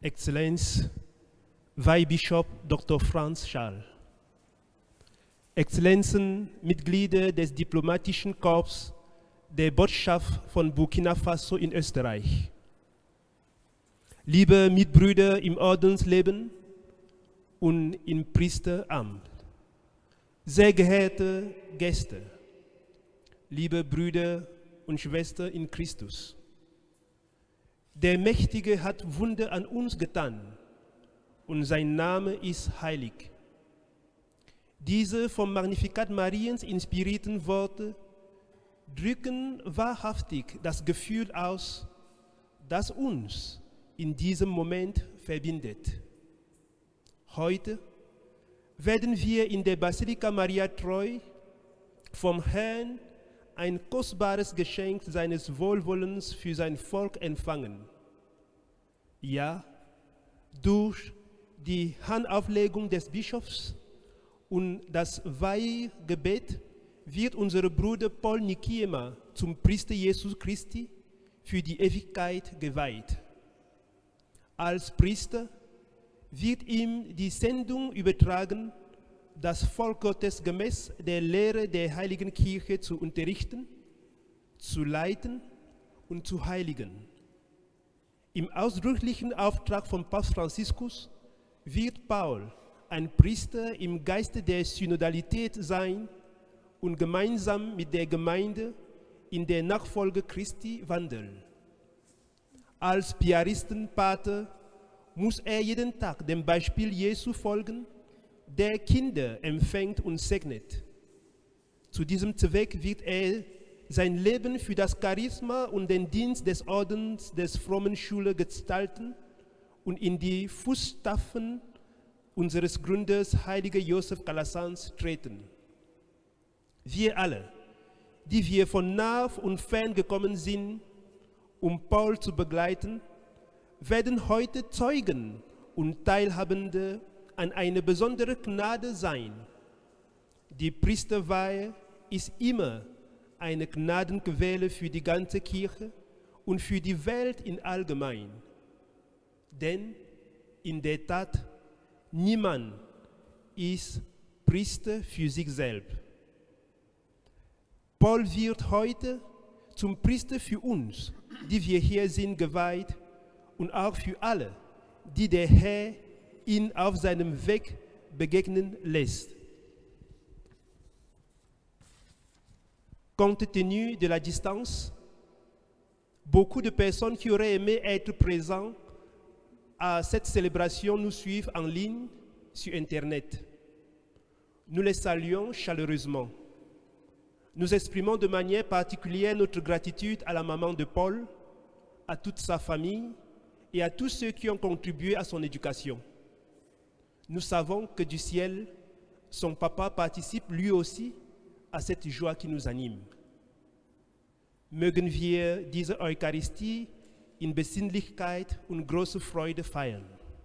Exzellenz Weihbischof Dr. Franz Schall, Exzellenzen, Mitglieder des diplomatischen Korps der Botschaft von Burkina Faso in Österreich, liebe Mitbrüder im Ordensleben und im Priesteramt, sehr geehrte Gäste, liebe Brüder und Schwestern in Christus. Der Mächtige hat Wunder an uns getan und sein Name ist heilig. Diese vom Magnificat Mariens inspirierten Worte drücken wahrhaftig das Gefühl aus, das uns in diesem Moment verbindet. Heute werden wir in der Basilika Maria Treu vom Herrn ein kostbares Geschenk seines Wohlwollens für sein Volk empfangen. Ja, durch die Handauflegung des Bischofs und das Weihgebet wird unser Bruder Paul Nikiema zum Priester Jesus Christi für die Ewigkeit geweiht. Als Priester wird ihm die Sendung übertragen, das Volk Gottes gemäß der Lehre der Heiligen Kirche zu unterrichten, zu leiten und zu heiligen. Im ausdrücklichen Auftrag von Papst Franziskus wird Paul ein Priester im Geiste der Synodalität sein und gemeinsam mit der Gemeinde in der Nachfolge Christi wandeln. Als Piaristenpater muss er jeden Tag dem Beispiel Jesu folgen, der Kinder empfängt und segnet. Zu diesem Zweck wird er sein Leben für das Charisma und den Dienst des Ordens des frommen Schüler gestalten und in die Fußstapfen unseres Gründers, heiliger Joseph Calasanz, treten. Wir alle, die wir von nah und fern gekommen sind, um Paul zu begleiten, werden heute Zeugen und Teilhabende an eine besondere Gnade sein. Die Priesterweihe ist immer eine Gnadenquelle für die ganze Kirche und für die Welt in allgemein. Denn in der Tat, niemand ist Priester für sich selbst. Paul wird heute zum Priester für uns, die wir hier sind, geweiht und auch für alle, die der Herr ihn auf seinem Weg begegnen lässt. Compte tenu de la distance, beaucoup de personnes qui auraient aimé être présentes à cette célébration nous suivent en ligne sur Internet. Nous les saluons chaleureusement. Nous exprimons de manière particulière notre gratitude à la maman de Paul, à toute sa famille et à tous ceux qui ont contribué à son éducation. Nous savons que du ciel, son papa participe lui aussi à cette joie qui nous anime. Mögen wir diese Eucharistie in Besinnlichkeit und großer Freude feiern.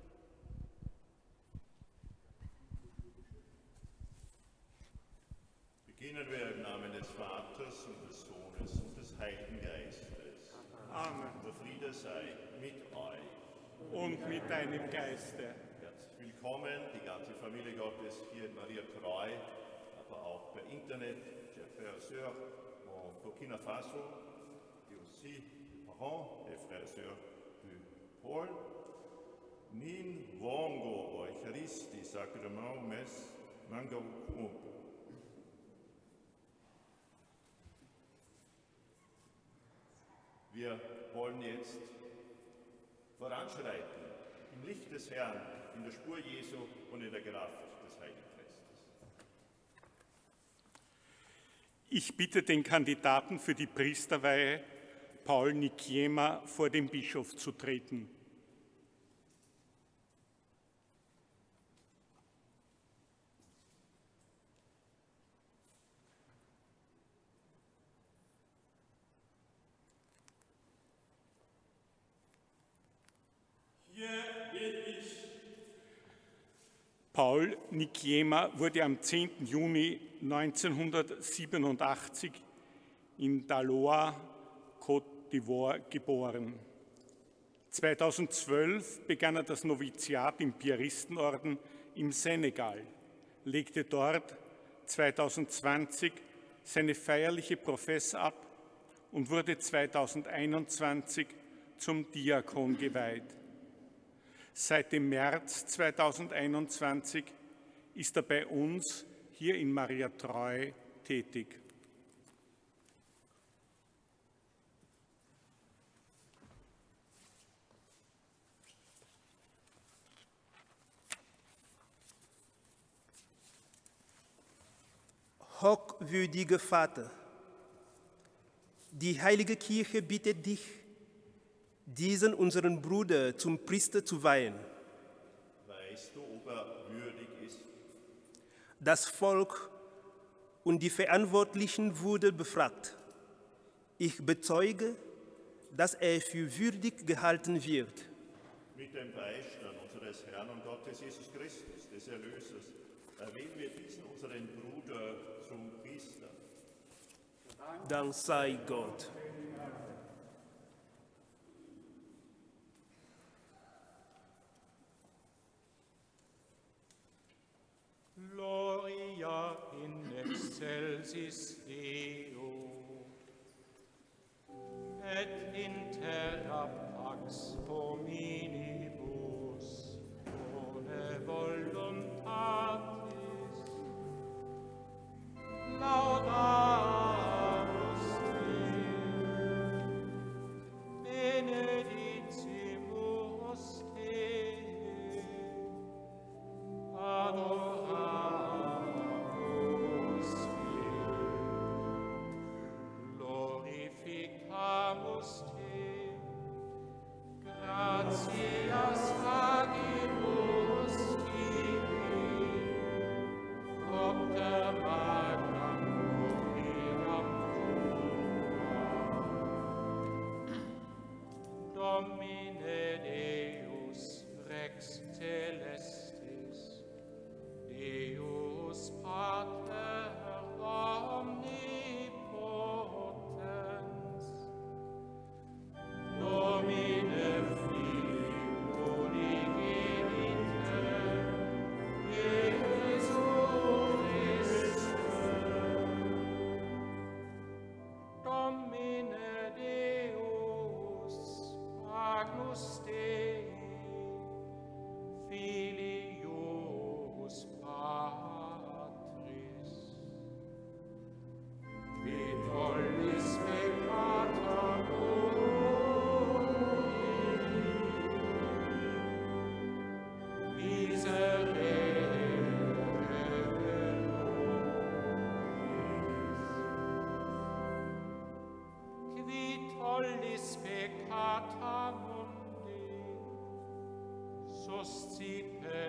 Beginnen wir im Namen des Vaters und des Sohnes und des Heiligen Geistes. Amen. Der Friede sei mit euch. Und mit deinem Geiste. Herzlich willkommen, die ganze Familie Gottes hier in Maria Treu, aber auch per Internet, chers frères et sœurs au Burkina Faso, et aussi les parents et frères et sœurs du Pôle. Min vongo Eucharisti sacrament mes mango kumpo. Wir wollen jetzt voranschreiten, im Licht des Herrn, in der Spur Jesu und in der Kraft des Heiligen Geistes. Ich bitte den Kandidaten für die Priesterweihe, Paul Nikiema, vor den Bischof zu treten. Paul Nikiema wurde am 10. Juni 1987 in Daloa, Côte d'Ivoire, geboren. 2012 begann er das Noviziat im Piaristenorden im Senegal, legte dort 2020 seine feierliche Profess ab und wurde 2021 zum Diakon geweiht. Seit dem März 2021 ist er bei uns hier in Maria Treu tätig. Hochwürdiger Vater, die Heilige Kirche bittet dich, diesen unseren Bruder zum Priester zu weihen. Weißt du, ob er würdig ist? Das Volk und die Verantwortlichen wurden befragt. Ich bezeuge, dass er für würdig gehalten wird. Mit dem Beistand unseres Herrn und Gottes Jesus Christus, des Erlösers, erwählen wir diesen unseren Bruder zum Priester. Dank sei Gott. Gloria in excelsis Deo, et inter pax hominibus, bone voluntatis, laudamus te, benedicimus te, adoramus te, glorificamus te, gratias agimus tibi, propter magnam gloriam tua. Domine Deus Rex Celestis, Deus Pater omnipotens, Domine Filii unigeniter, Jesu Christe, Domine Deus Agnus Dei, Filius Patris, qui tollis peccata mundi, miserere nobis, qui tollis peccata mundi, suscipe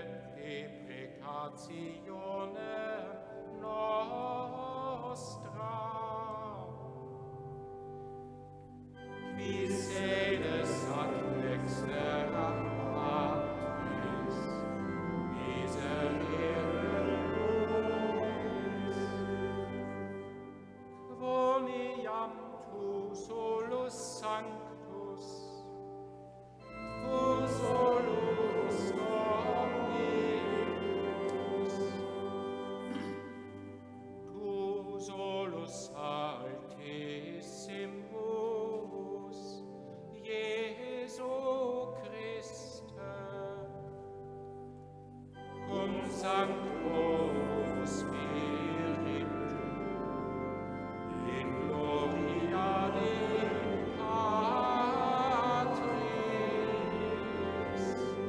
deprecationem nostra, qui sedes ad extera patris, miserere nobis, quoniam tu solus sanctus, tu solus omnibus, tu solus altissimus, Jesu Christe, cum Sancto Spiritu, in gloria Dei Patris.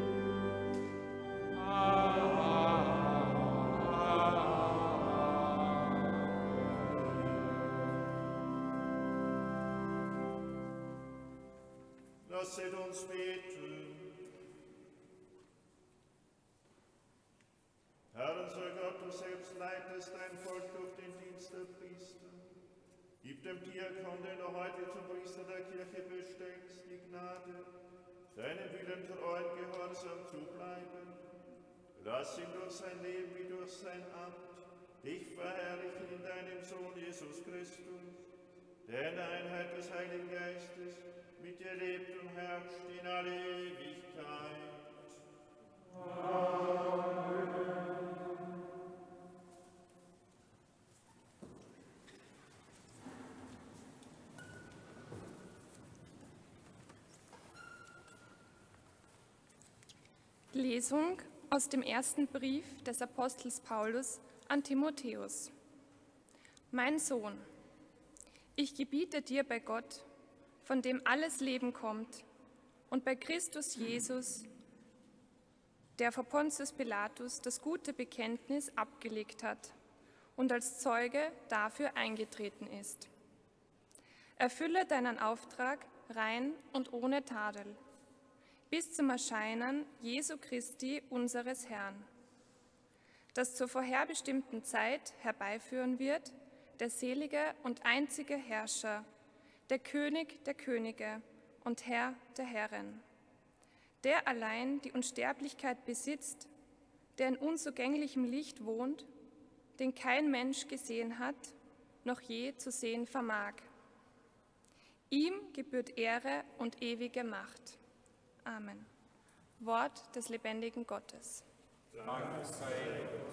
Lasset uns beten. Herr, unser Gott, du selbst leitest dein Volk durch den Dienst der Priester. Gib dem Diakon, den du heute zum Priester der Kirche besteckst, die Gnade, deinem Willen treu und gehorsam zu bleiben. Lass ihn durch sein Leben wie durch sein Amt dich verherrlichen in deinem Sohn Jesus Christus, der in der Einheit des Heiligen Geistes mit dir lebt und herrscht in alle Ewigkeit. Amen. Lesung aus dem ersten Brief des Apostels Paulus an Timotheus. Mein Sohn, ich gebiete dir bei Gott, von dem alles Leben kommt, und bei Christus Jesus, der vor Pontius Pilatus das gute Bekenntnis abgelegt hat und als Zeuge dafür eingetreten ist. Erfülle deinen Auftrag rein und ohne Tadel, bis zum Erscheinen Jesu Christi, unseres Herrn, das zur vorherbestimmten Zeit herbeiführen wird, der selige und einzige Herrscher, der König der Könige und Herr der Herren, der allein die Unsterblichkeit besitzt, der in unzugänglichem Licht wohnt, den kein Mensch gesehen hat, noch je zu sehen vermag. Ihm gebührt Ehre und ewige Macht. Amen. Wort des lebendigen Gottes. Dank sei Gott.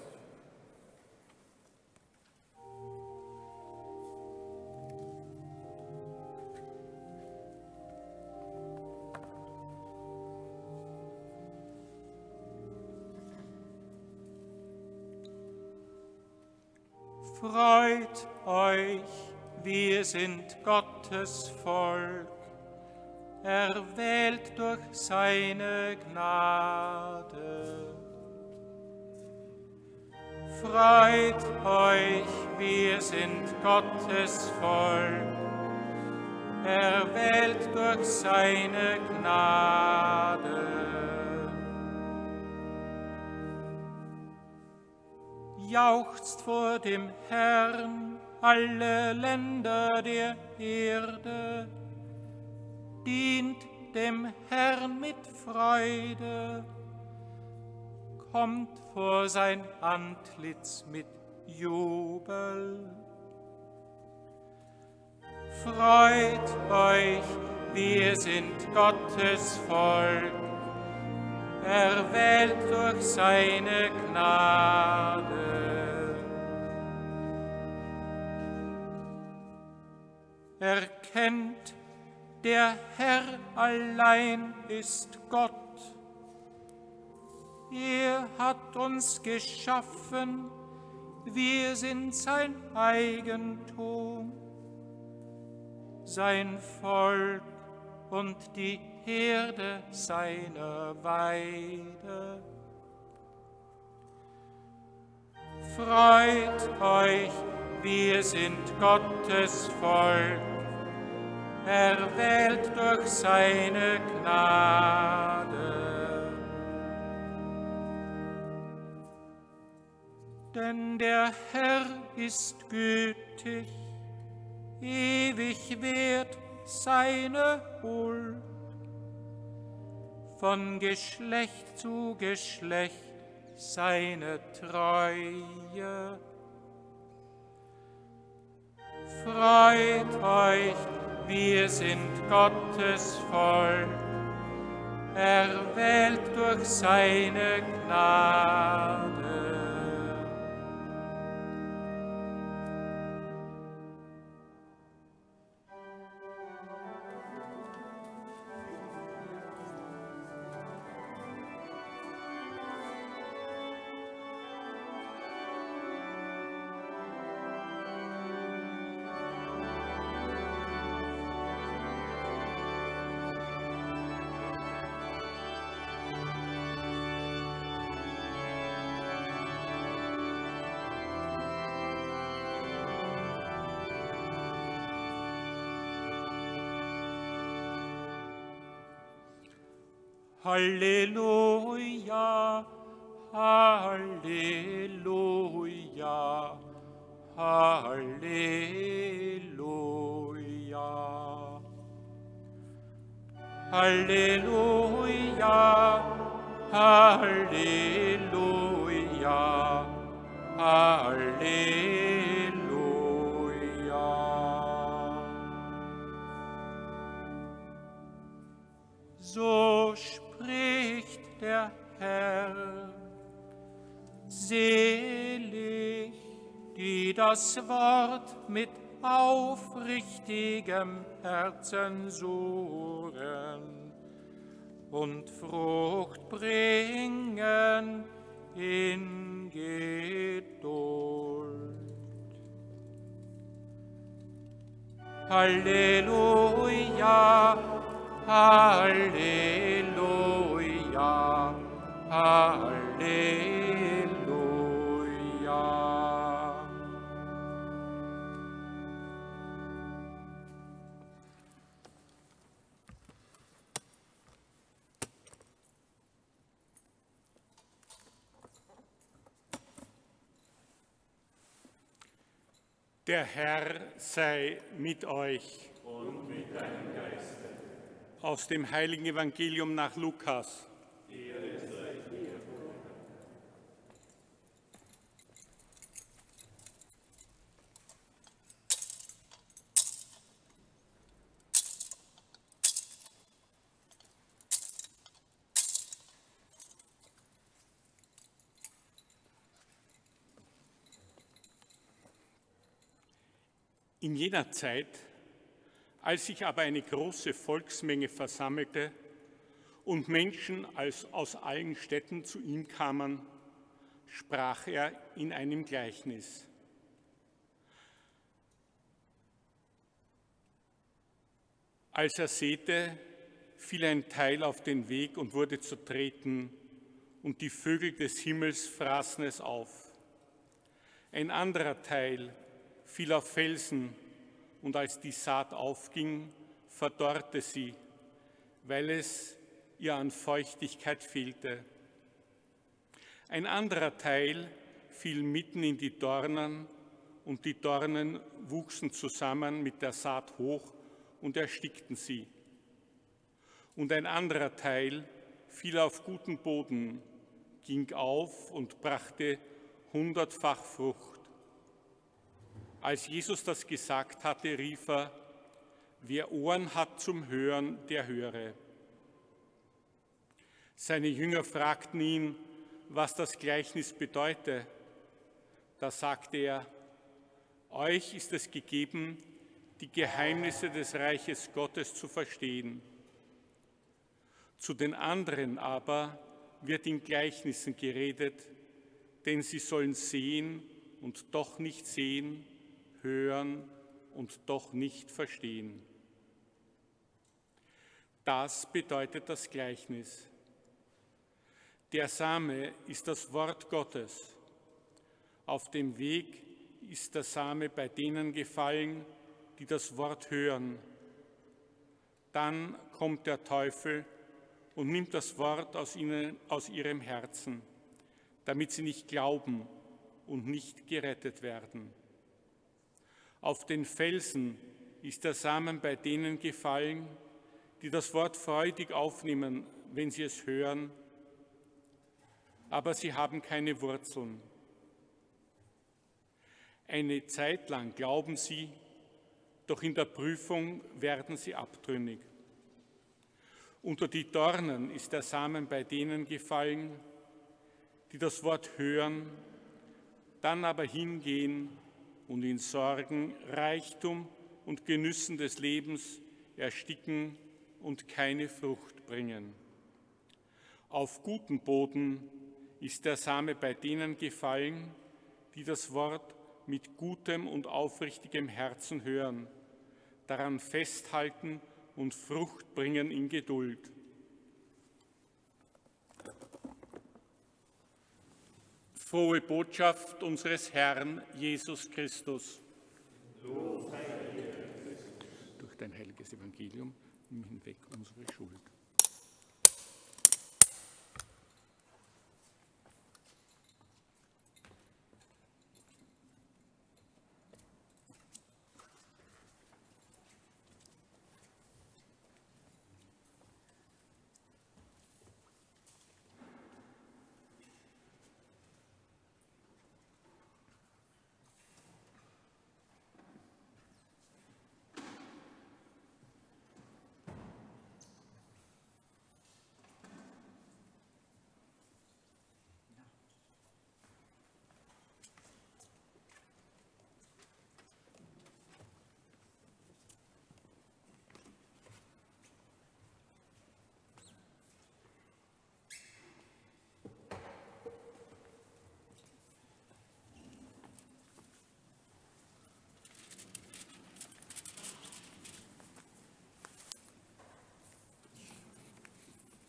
Freut euch, wir sind Gottes Volk, erwählt durch seine Gnade. Freut euch, wir sind Gottes Volk, erwählt durch seine Gnade. Jauchzt vor dem Herrn alle Länder der Erde, dient dem Herrn mit Freude, kommt vor sein Antlitz mit Jubel. Freut euch, wir sind Gottes Volk, erwählt durch seine Gnade. Erkennt, der Herr allein ist Gott. Er hat uns geschaffen, wir sind sein Eigentum, sein Volk und die Herde seiner Weide. Freut euch, wir sind Gottes Volk, erwählt durch seine Gnade. Denn der Herr ist gütig, ewig wert seine Huld. Von Geschlecht zu Geschlecht seine Treue. Freut euch, wir sind Gottes Volk, erwählt durch seine Gnade. Halleluja, Halleluja, Halleluja. Halleluja, Halleluja, Halleluja. das Wort mit aufrichtigem Herzen suchen und Frucht bringen in Geduld. Halleluja, Halleluja, Halleluja. Der Herr sei mit euch. Und mit deinem Geiste. Aus dem Heiligen Evangelium nach Lukas. Ehre sei dir. In jener Zeit, als sich aber eine große Volksmenge versammelte und Menschen aus allen Städten zu ihm kamen, sprach er in einem Gleichnis. Als er säte, fiel ein Teil auf den Weg und wurde zertreten, und die Vögel des Himmels fraßen es auf. Ein anderer Teil fiel auf Felsen, und als die Saat aufging, verdorrte sie, weil es ihr an Feuchtigkeit fehlte. Ein anderer Teil fiel mitten in die Dornen, und die Dornen wuchsen zusammen mit der Saat hoch und erstickten sie. Und ein anderer Teil fiel auf guten Boden, ging auf und brachte 100-fach Frucht. Als Jesus das gesagt hatte, rief er: Wer Ohren hat zum Hören, der höre. Seine Jünger fragten ihn, was das Gleichnis bedeute. Da sagte er: Euch ist es gegeben, die Geheimnisse des Reiches Gottes zu verstehen. Zu den anderen aber wird in Gleichnissen geredet, denn sie sollen sehen und doch nicht sehen, hören und doch nicht verstehen. Das bedeutet das Gleichnis. Der Same ist das Wort Gottes. Auf dem Weg ist der Same bei denen gefallen, die das Wort hören. Dann kommt der Teufel und nimmt das Wort aus ihrem Herzen, damit sie nicht glauben und nicht gerettet werden. Auf den Felsen ist der Samen bei denen gefallen, die das Wort freudig aufnehmen, wenn sie es hören, aber sie haben keine Wurzeln. Eine Zeit lang glauben sie, doch in der Prüfung werden sie abtrünnig. Unter die Dornen ist der Samen bei denen gefallen, die das Wort hören, dann aber hingehen und in Sorgen, Reichtum und Genüssen des Lebens ersticken und keine Frucht bringen. Auf guten Boden ist der Same bei denen gefallen, die das Wort mit gutem und aufrichtigem Herzen hören, daran festhalten und Frucht bringen in Geduld. Frohe Botschaft unseres Herrn Jesus Christus. Durch dein heiliges Evangelium nimm hinweg unsere Schuld.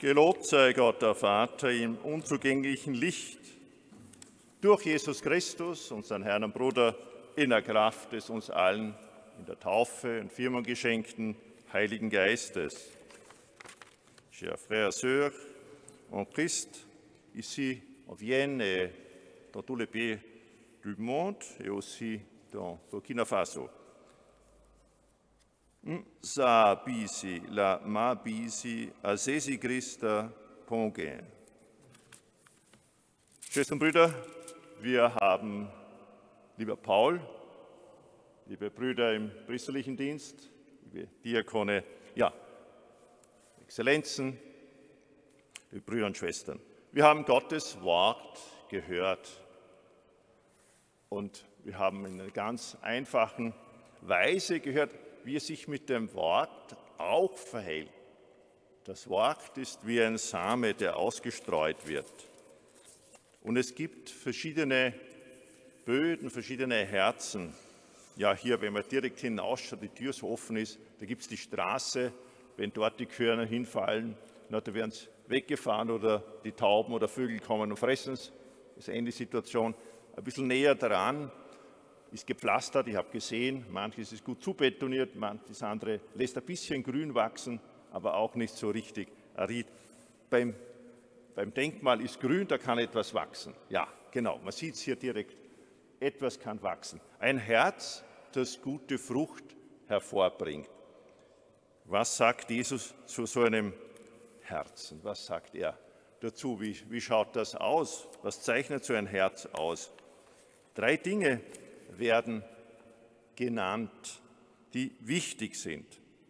Gelobt sei Gott, der Vater, im unzugänglichen Licht, durch Jesus Christus, unseren Herrn und Bruder, in der Kraft des uns allen in der Taufe und Firmung geschenkten Heiligen Geistes. Chers frères et sœurs, en Christ, ici en Vienne et dans tous les pays du monde et aussi dans Burkina Faso. Sa bisi, la ma bisi, a sesi Christa pongen. Schwestern und Brüder, wir haben, lieber Paul, liebe Brüder im priesterlichen Dienst, liebe Diakone, ja, Exzellenzen, liebe Brüder und Schwestern, wir haben Gottes Wort gehört und wir haben in einer ganz einfachen Weise gehört, wie er sich mit dem Wort auch verhält. Das Wort ist wie ein Same, der ausgestreut wird. Und es gibt verschiedene Böden, verschiedene Herzen. Ja, hier, wenn man direkt hinausschaut, die Tür so offen ist, da gibt es die Straße. Wenn dort die Körner hinfallen, na, da werden sie weggefahren oder die Tauben oder Vögel kommen und fressen es. Das ist eine ähnliche Situation. Ein bisschen näher dran ist gepflastert, ich habe gesehen, manches ist gut zubetoniert, das andere lässt ein bisschen grün wachsen, aber auch nicht so richtig arid. Beim Denkmal ist grün, da kann etwas wachsen. Ja, genau, man sieht es hier direkt, etwas kann wachsen. Ein Herz, das gute Frucht hervorbringt. Was sagt Jesus zu so einem Herzen? Was sagt er dazu? Wie schaut das aus? Was zeichnet so ein Herz aus? 3 Dinge werden genannt, die wichtig sind.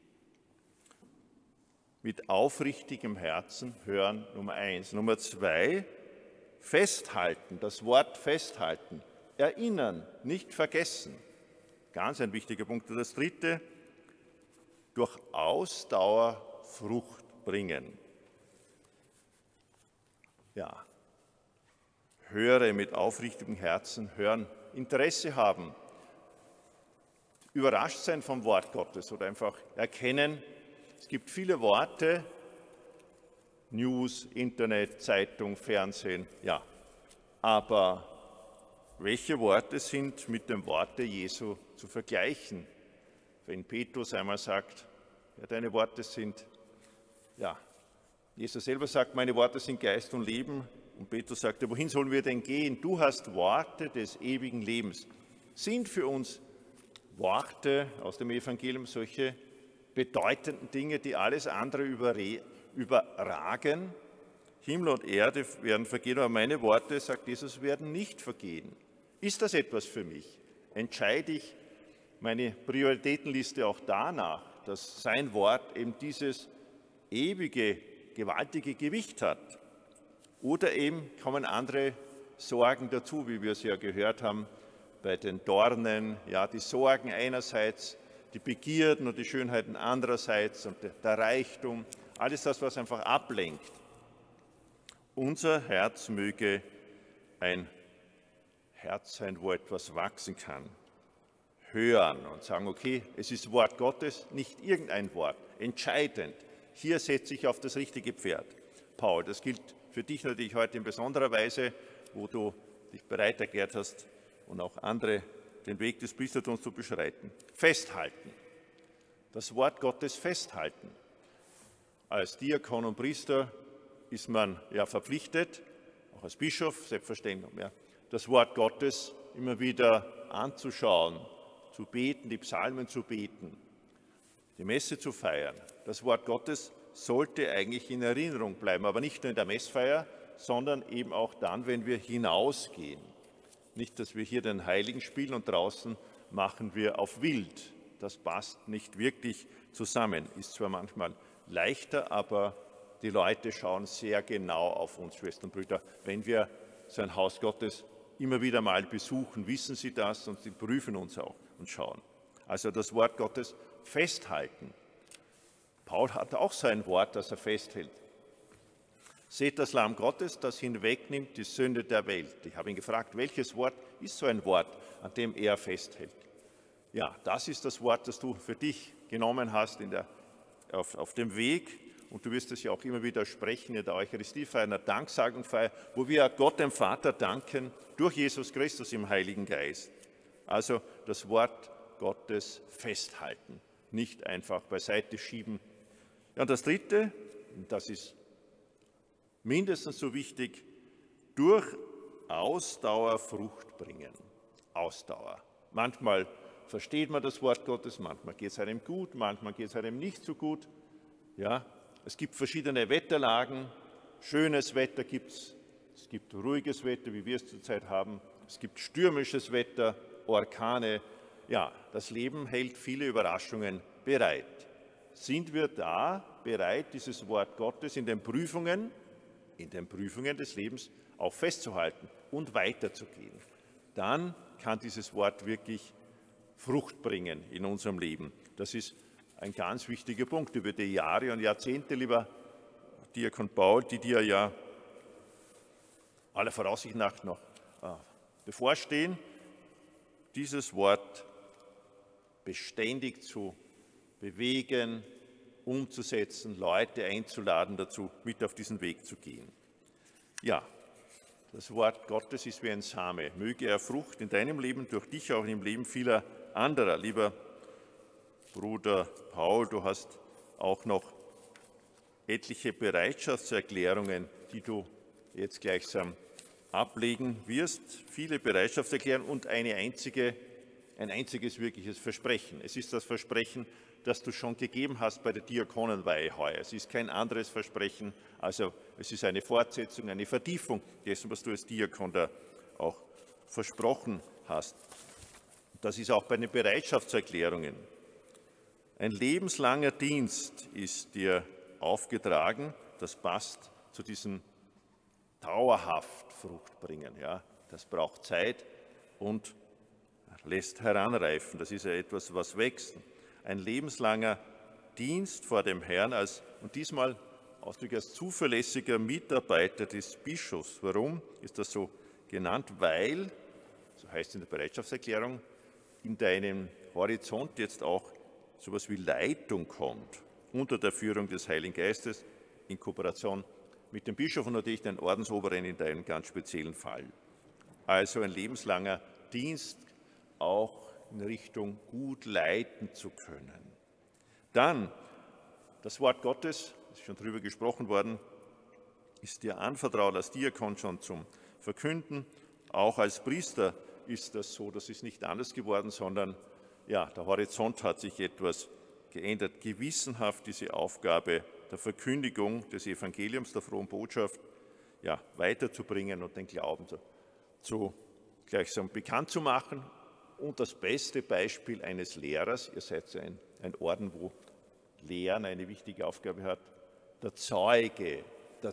Mit aufrichtigem Herzen hören, Nummer 1. Nummer 2, festhalten, das Wort festhalten, erinnern, nicht vergessen. Ganz ein wichtiger Punkt. Und das 3, durch Ausdauer Frucht bringen. Ja, höre mit aufrichtigem Herzen, hören, Interesse haben, überrascht sein vom Wort Gottes oder einfach erkennen, es gibt viele Worte, News, Internet, Zeitung, Fernsehen, ja, aber welche Worte sind mit dem Worte Jesu zu vergleichen? Wenn Petrus einmal sagt, ja, deine Worte sind, ja, Jesus selber sagt, meine Worte sind Geist und Leben. Und Petrus sagte, wohin sollen wir denn gehen? Du hast Worte des ewigen Lebens. Sind für uns Worte aus dem Evangelium solche bedeutenden Dinge, die alles andere überragen? Himmel und Erde werden vergehen, aber meine Worte, sagt Jesus, werden nicht vergehen. Ist das etwas für mich? Entscheide ich meine Prioritätenliste auch danach, dass sein Wort eben dieses ewige, gewaltige Gewicht hat? Oder eben kommen andere Sorgen dazu, wie wir es ja gehört haben, bei den Dornen, ja, die Sorgen einerseits, die Begierden und die Schönheiten andererseits und der Reichtum, alles das, was einfach ablenkt. Unser Herz möge ein Herz sein, wo etwas wachsen kann. Hören und sagen, okay, es ist Wort Gottes, nicht irgendein Wort, entscheidend. Hier setze ich auf das richtige Pferd. Paul, das gilt für dich natürlich heute in besonderer Weise, wo du dich bereit erklärt hast und auch andere den Weg des Priestertums zu beschreiten. Festhalten. Das Wort Gottes festhalten. Als Diakon und Priester ist man ja verpflichtet, auch als Bischof selbstverständlich, ja, das Wort Gottes immer wieder anzuschauen, zu beten, die Psalmen zu beten, die Messe zu feiern. Das Wort Gottes sollte eigentlich in Erinnerung bleiben, aber nicht nur in der Messfeier, sondern eben auch dann, wenn wir hinausgehen. Nicht, dass wir hier den Heiligen spielen und draußen machen wir auf wild. Das passt nicht wirklich zusammen. Ist zwar manchmal leichter, aber die Leute schauen sehr genau auf uns, Schwestern und Brüder. Wenn wir so ein Haus Gottes immer wieder mal besuchen, wissen sie das und sie prüfen uns auch und schauen. Also das Wort Gottes festhalten. Paul hat auch sein Wort, das er festhält. Seht das Lamm Gottes, das hinwegnimmt die Sünde der Welt. Ich habe ihn gefragt, welches Wort ist so ein Wort, an dem er festhält? Ja, das ist das Wort, das du für dich genommen hast auf dem Weg. und du wirst es ja auch immer wieder sprechen in der Eucharistiefeier, einer Danksagungsfeier, wo wir Gott dem Vater danken durch Jesus Christus im Heiligen Geist. Also das Wort Gottes festhalten, nicht einfach beiseite schieben. Ja, und das Dritte, und das ist mindestens so wichtig, durch Ausdauer Frucht bringen. Ausdauer. Manchmal versteht man das Wort Gottes, manchmal geht es einem gut, manchmal geht es einem nicht so gut. Ja, es gibt verschiedene Wetterlagen. Schönes Wetter es gibt ruhiges Wetter, wie wir es zurzeit haben. Es gibt stürmisches Wetter, Orkane. Ja, das Leben hält viele Überraschungen bereit. Sind wir da bereit, dieses Wort Gottes in den Prüfungen des Lebens auch festzuhalten und weiterzugehen? Dann kann dieses Wort wirklich Frucht bringen in unserem Leben. Das ist ein ganz wichtiger Punkt. Über die Jahre und Jahrzehnte, lieber Diakon Paul, die dir ja aller Voraussicht nach noch bevorstehen, dieses Wort beständig zu bewegen, umzusetzen, Leute einzuladen dazu, mit auf diesen Weg zu gehen. Ja, das Wort Gottes ist wie ein Same. Möge er Frucht in deinem Leben, durch dich auch im Leben vieler anderer. Lieber Bruder Paul, du hast auch noch etliche Bereitschaftserklärungen, die du jetzt gleichsam ablegen wirst. Viele Bereitschaftserklärungen und ein einziges wirkliches Versprechen. Es ist das Versprechen, das du schon gegeben hast bei der Diakonenweihe heuer. Es ist kein anderes Versprechen, also es ist eine Fortsetzung, eine Vertiefung dessen, was du als Diakon da auch versprochen hast. Das ist auch bei den Bereitschaftserklärungen. Ein lebenslanger Dienst ist dir aufgetragen, das passt zu diesem dauerhaft Frucht bringen. Ja? Das braucht Zeit und lässt heranreifen. Das ist ja etwas, was wächst. Ein lebenslanger Dienst vor dem Herrn und diesmal ausdrücklich als zuverlässiger Mitarbeiter des Bischofs. Warum ist das so genannt? Weil, so heißt es in der Bereitschaftserklärung, in deinem Horizont jetzt auch so etwas wie Leitung kommt, unter der Führung des Heiligen Geistes, in Kooperation mit dem Bischof und natürlich den Ordensoberen in deinem ganz speziellen Fall. Also ein lebenslanger Dienst, auch in Richtung gut leiten zu können. Dann, das Wort Gottes, ist schon darüber gesprochen worden, ist dir anvertraut als Diakon schon zum Verkünden. Auch als Priester ist das so, das ist nicht anders geworden, sondern ja, der Horizont hat sich etwas geändert. Gewissenhaft diese Aufgabe der Verkündigung des Evangeliums, der frohen Botschaft, ja, weiterzubringen und den Glauben zu gleichsam bekannt zu machen. Und das beste Beispiel eines Lehrers, ihr seid ja ein Orden, wo Lehren eine wichtige Aufgabe hat, der Zeuge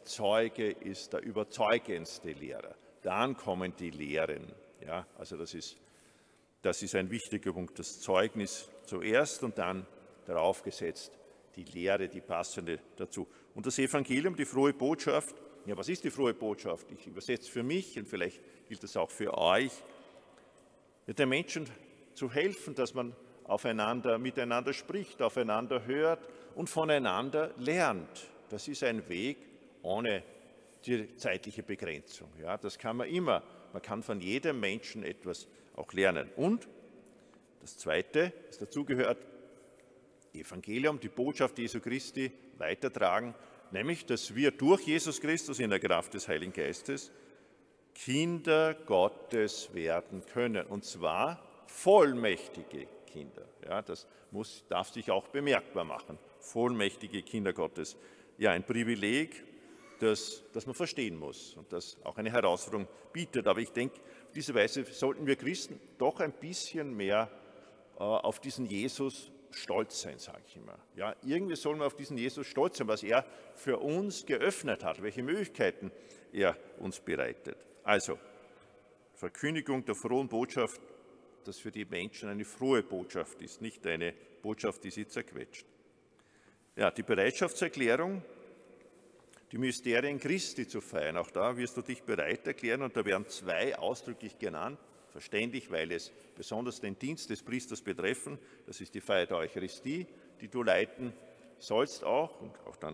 ist der überzeugendste Lehrer. Dann kommen die Lehren. Ja, also das ist ein wichtiger Punkt, das Zeugnis zuerst und dann darauf gesetzt die Lehre, die passende dazu. Und das Evangelium, die frohe Botschaft, ja, was ist die frohe Botschaft? Ich übersetze für mich und vielleicht gilt das auch für euch, den Menschen zu helfen, dass man miteinander spricht, aufeinander hört und voneinander lernt. Das ist ein Weg ohne die zeitliche Begrenzung. Ja, das kann man immer. Man kann von jedem Menschen etwas auch lernen. Und das Zweite, das dazugehört, Evangelium, die Botschaft Jesu Christi weitertragen, nämlich, dass wir durch Jesus Christus in der Kraft des Heiligen Geistes Kinder Gottes werden können, und zwar vollmächtige Kinder. Ja, das darf sich auch bemerkbar machen, vollmächtige Kinder Gottes. Ja, ein Privileg, das man verstehen muss und das auch eine Herausforderung bietet. Aber ich denke, auf diese Weise sollten wir Christen doch ein bisschen mehr auf diesen Jesus stolz sein, sage ich immer. Ja, irgendwie sollen wir auf diesen Jesus stolz sein, was er für uns geöffnet hat, welche Möglichkeiten er uns bereitet. Also, Verkündigung der frohen Botschaft, das für die Menschen eine frohe Botschaft ist, nicht eine Botschaft, die sie zerquetscht. Ja, die Bereitschaftserklärung, die Mysterien Christi zu feiern, auch da wirst du dich bereit erklären und da werden zwei ausdrücklich genannt, verständlich, weil es besonders den Dienst des Priesters betreffen. Das ist die Feier der Eucharistie, die du leiten sollst auch und auch dann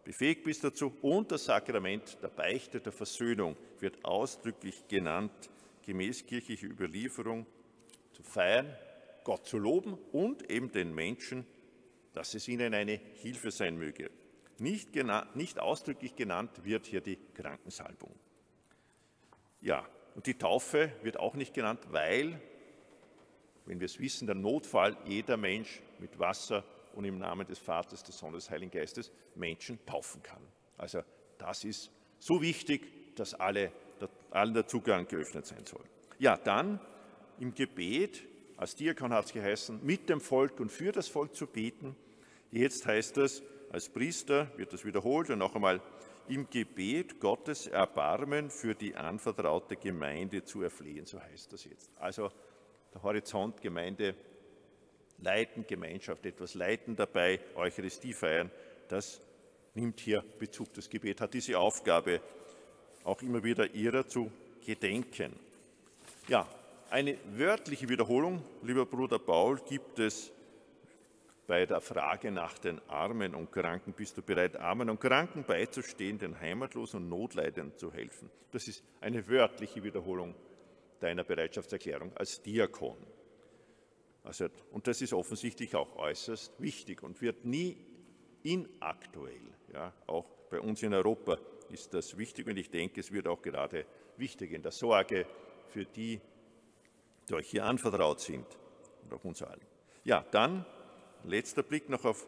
befähigt bist dazu. Und das Sakrament der Beichte, der Versöhnung wird ausdrücklich genannt, gemäß kirchlicher Überlieferung zu feiern, Gott zu loben und eben den Menschen, dass es ihnen eine Hilfe sein möge. Nicht ausdrücklich genannt wird hier die Krankensalbung. Ja, und die Taufe wird auch nicht genannt, weil, wenn wir es wissen, der Notfall jeder Mensch mit Wasser und im Namen des Vaters, des Sohnes, des Heiligen Geistes Menschen taufen kann. Also das ist so wichtig, dass allen der Zugang geöffnet sein soll. Ja, dann im Gebet, als Diakon hat es geheißen, mit dem Volk und für das Volk zu beten. Jetzt heißt es, als Priester wird das wiederholt und noch einmal im Gebet Gottes Erbarmen für die anvertraute Gemeinde zu erflehen, so heißt das jetzt. Also der Horizont, Gemeinde, leiten, Gemeinschaft, etwas leiten dabei, Eucharistie feiern, das nimmt hier Bezug. Das Gebet hat diese Aufgabe, auch immer wieder ihrer zu gedenken. Ja, eine wörtliche Wiederholung, lieber Bruder Paul, gibt es bei der Frage nach den Armen und Kranken. Bist du bereit, Armen und Kranken beizustehen, den Heimatlosen und Notleidenden zu helfen? Das ist eine wörtliche Wiederholung deiner Bereitschaftserklärung als Diakon. Also, und das ist offensichtlich auch äußerst wichtig und wird nie inaktuell. Ja, auch bei uns in Europa ist das wichtig und ich denke, es wird auch gerade wichtig in der Sorge für die euch hier anvertraut sind und auch uns allen. Ja, dann letzter Blick noch auf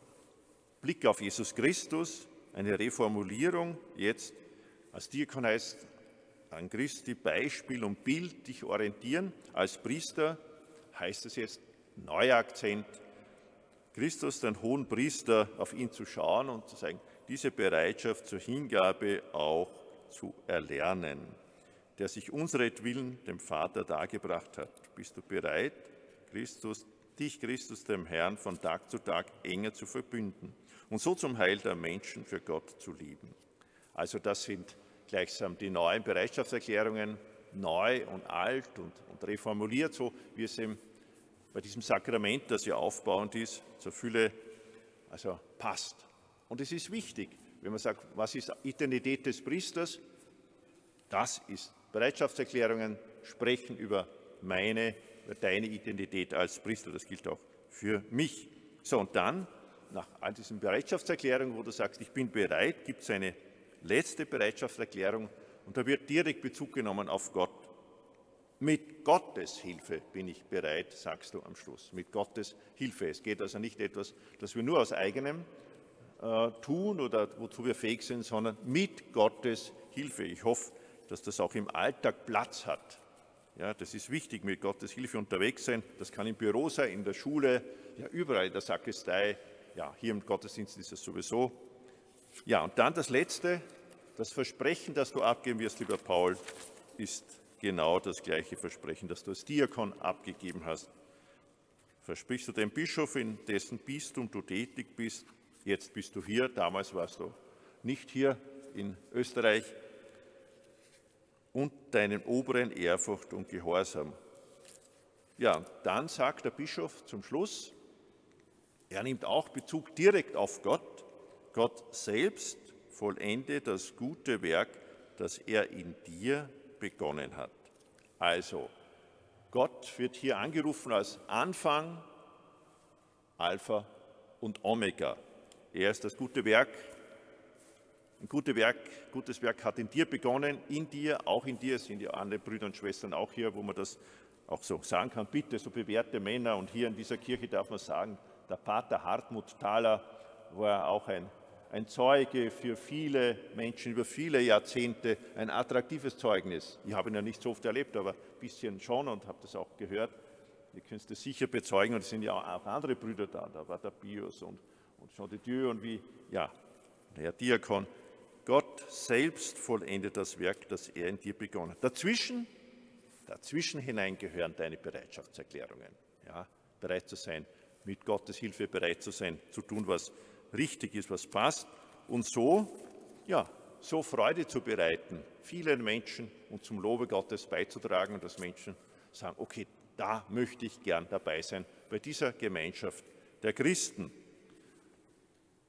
Jesus Christus, eine Reformulierung jetzt als Diakon heißt, an Christi Beispiel und Bild dich orientieren. Als Priester heißt es jetzt neuer Akzent, Christus, den hohen Priester, auf ihn zu schauen und zu sagen, diese Bereitschaft zur Hingabe auch zu erlernen, der sich unseretwillen dem Vater dargebracht hat. Bist du bereit, dich Christus, dem Herrn, von Tag zu Tag enger zu verbünden und so zum Heil der Menschen für Gott zu lieben? Also das sind gleichsam die neuen Bereitschaftserklärungen, neu und alt und reformuliert, so wie es eben bei diesem Sakrament, das ja aufbauend ist, zur Fülle, also passt. Und es ist wichtig, wenn man sagt, was ist Identität des Priesters? Das ist Bereitschaftserklärungen, sprechen über deine Identität als Priester, das gilt auch für mich. So, und dann, nach all diesen Bereitschaftserklärungen, wo du sagst, ich bin bereit, gibt es eine letzte Bereitschaftserklärung und da wird direkt Bezug genommen auf Gott. Mit Gottes Hilfe bin ich bereit, sagst du am Schluss. Mit Gottes Hilfe. Es geht also nicht etwas, das wir nur aus eigenem tun oder wozu wir fähig sind, sondern mit Gottes Hilfe. Ich hoffe, dass das auch im Alltag Platz hat. Ja, das ist wichtig, mit Gottes Hilfe unterwegs sein. Das kann im Büro sein, in der Schule, ja, überall in der Sakristei. Ja, hier im Gottesdienst ist es sowieso. Ja, und dann das Letzte, das Versprechen, das du abgeben wirst, lieber Paul, ist genau das gleiche Versprechen, das du als Diakon abgegeben hast. Versprichst du dem Bischof, in dessen Bistum du tätig bist, jetzt bist du hier, damals warst du nicht hier in Österreich, und deinen Oberen Ehrfurcht und Gehorsam. Ja, dann sagt der Bischof zum Schluss, er nimmt auch Bezug direkt auf Gott. Gott selbst vollende das gute Werk, das er in dir begonnen hat. Also, Gott wird hier angerufen als Anfang, Alpha und Omega. Er ist das gute Werk. Ein gutes Werk hat in dir begonnen, in dir, auch in dir, es sind ja andere Brüder und Schwestern auch hier, wo man das auch so sagen kann, bitte, so bewährte Männer. Und hier in dieser Kirche darf man sagen, der Pater Hartmut Thaler war auch ein Zeuge für viele Menschen über viele Jahrzehnte, ein attraktives Zeugnis. Ich habe ihn ja nicht so oft erlebt, aber ein bisschen schon und habe das auch gehört. Ihr könnt es sicher bezeugen und es sind ja auch andere Brüder da war der Pius und Jean de Dieu und der Herr Diakon. Gott selbst vollendet das Werk, das er in dir begonnen hat. Dazwischen hinein gehören deine Bereitschaftserklärungen. Ja, bereit zu sein, mit Gottes Hilfe bereit zu sein, zu tun, was richtig ist, was passt. Und so Freude zu bereiten, vielen Menschen und zum Lobe Gottes beizutragen und dass Menschen sagen, okay, da möchte ich gern dabei sein, bei dieser Gemeinschaft der Christen.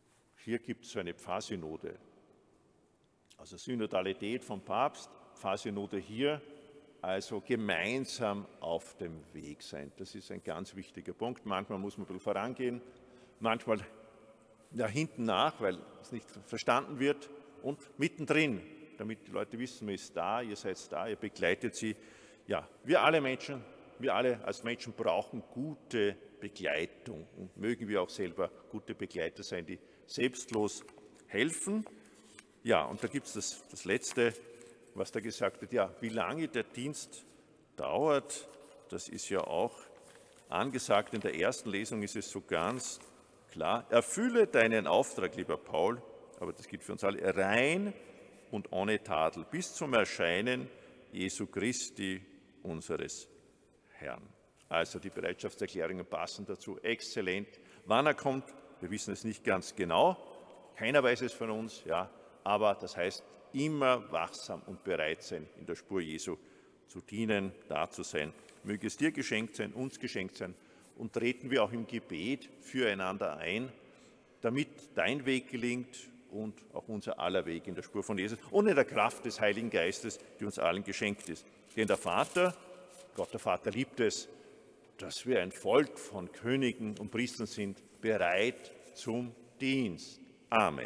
hier gibt es so eine Pfarrsynode. Also Synodalität vom Papst, Pfarrsynode hier, also gemeinsam auf dem Weg sein. Das ist ein ganz wichtiger Punkt. Manchmal muss man ein bisschen vorangehen, manchmal ja, hinten nach, weil es nicht verstanden wird, und mittendrin, damit die Leute wissen, man ist da, ihr seid da, ihr begleitet sie. Ja, wir alle als Menschen brauchen gute Begleitung und mögen wir auch selber gute Begleiter sein, die selbstlos helfen. Ja, und da gibt es das Letzte, was da gesagt wird, ja, wie lange der Dienst dauert, das ist ja auch angesagt. In der ersten Lesung ist es so ganz klar, erfülle deinen Auftrag, lieber Paul, aber das gilt für uns alle, rein und ohne Tadel, bis zum Erscheinen Jesu Christi, unseres Herrn. Also die Bereitschaftserklärungen passen dazu exzellent. Wann er kommt, wir wissen es nicht ganz genau, keiner weiß es von uns, ja, aber das heißt, immer wachsam und bereit sein, in der Spur Jesu zu dienen, da zu sein. Möge es dir geschenkt sein, uns geschenkt sein, und treten wir auch im Gebet füreinander ein, damit dein Weg gelingt und auch unser aller Weg in der Spur von Jesus und in der Kraft des Heiligen Geistes, die uns allen geschenkt ist. Denn der Vater, Gott der Vater, liebt es, dass wir ein Volk von Königen und Priestern sind, bereit zum Dienst. Amen.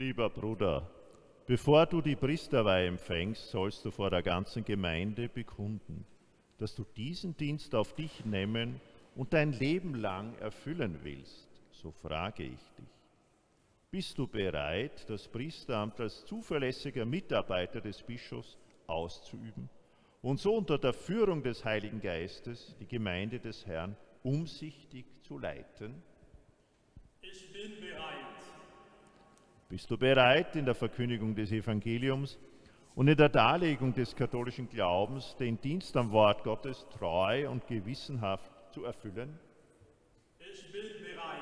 Lieber Bruder, bevor du die Priesterweihe empfängst, sollst du vor der ganzen Gemeinde bekunden, dass du diesen Dienst auf dich nehmen und dein Leben lang erfüllen willst. So frage ich dich. Bist du bereit, das Priesteramt als zuverlässiger Mitarbeiter des Bischofs auszuüben und so unter der Führung des Heiligen Geistes die Gemeinde des Herrn umsichtig zu leiten? Ich bin bereit. Bist du bereit, in der Verkündigung des Evangeliums und in der Darlegung des katholischen Glaubens den Dienst am Wort Gottes treu und gewissenhaft zu erfüllen? Ich bin bereit.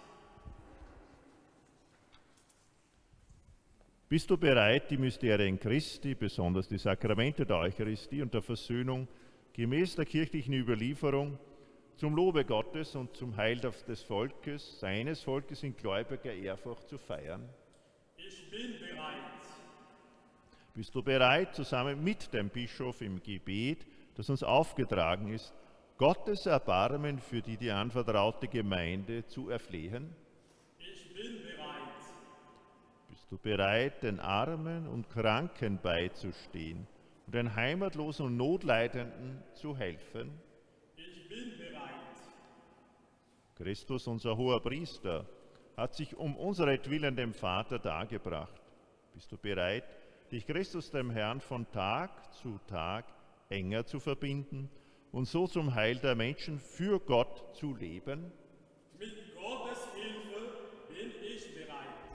Bist du bereit, die Mysterien Christi, besonders die Sakramente der Eucharistie und der Versöhnung, gemäß der kirchlichen Überlieferung zum Lobe Gottes und zum Heil des Volkes, seines Volkes in gläubiger Ehrfurcht zu feiern? Ich bin bereit. Bist du bereit, zusammen mit dem Bischof im Gebet, das uns aufgetragen ist, Gottes Erbarmen für die anvertraute Gemeinde zu erflehen? Ich bin bereit. Bist du bereit, den Armen und Kranken beizustehen und den Heimatlosen und Notleidenden zu helfen? Ich bin bereit. Christus, unser hoher Priester, hat sich um unseretwillen dem Vater dargebracht. Bist du bereit, dich Christus dem Herrn von Tag zu Tag enger zu verbinden und so zum Heil der Menschen für Gott zu leben? Mit Gottes Hilfe bin ich bereit.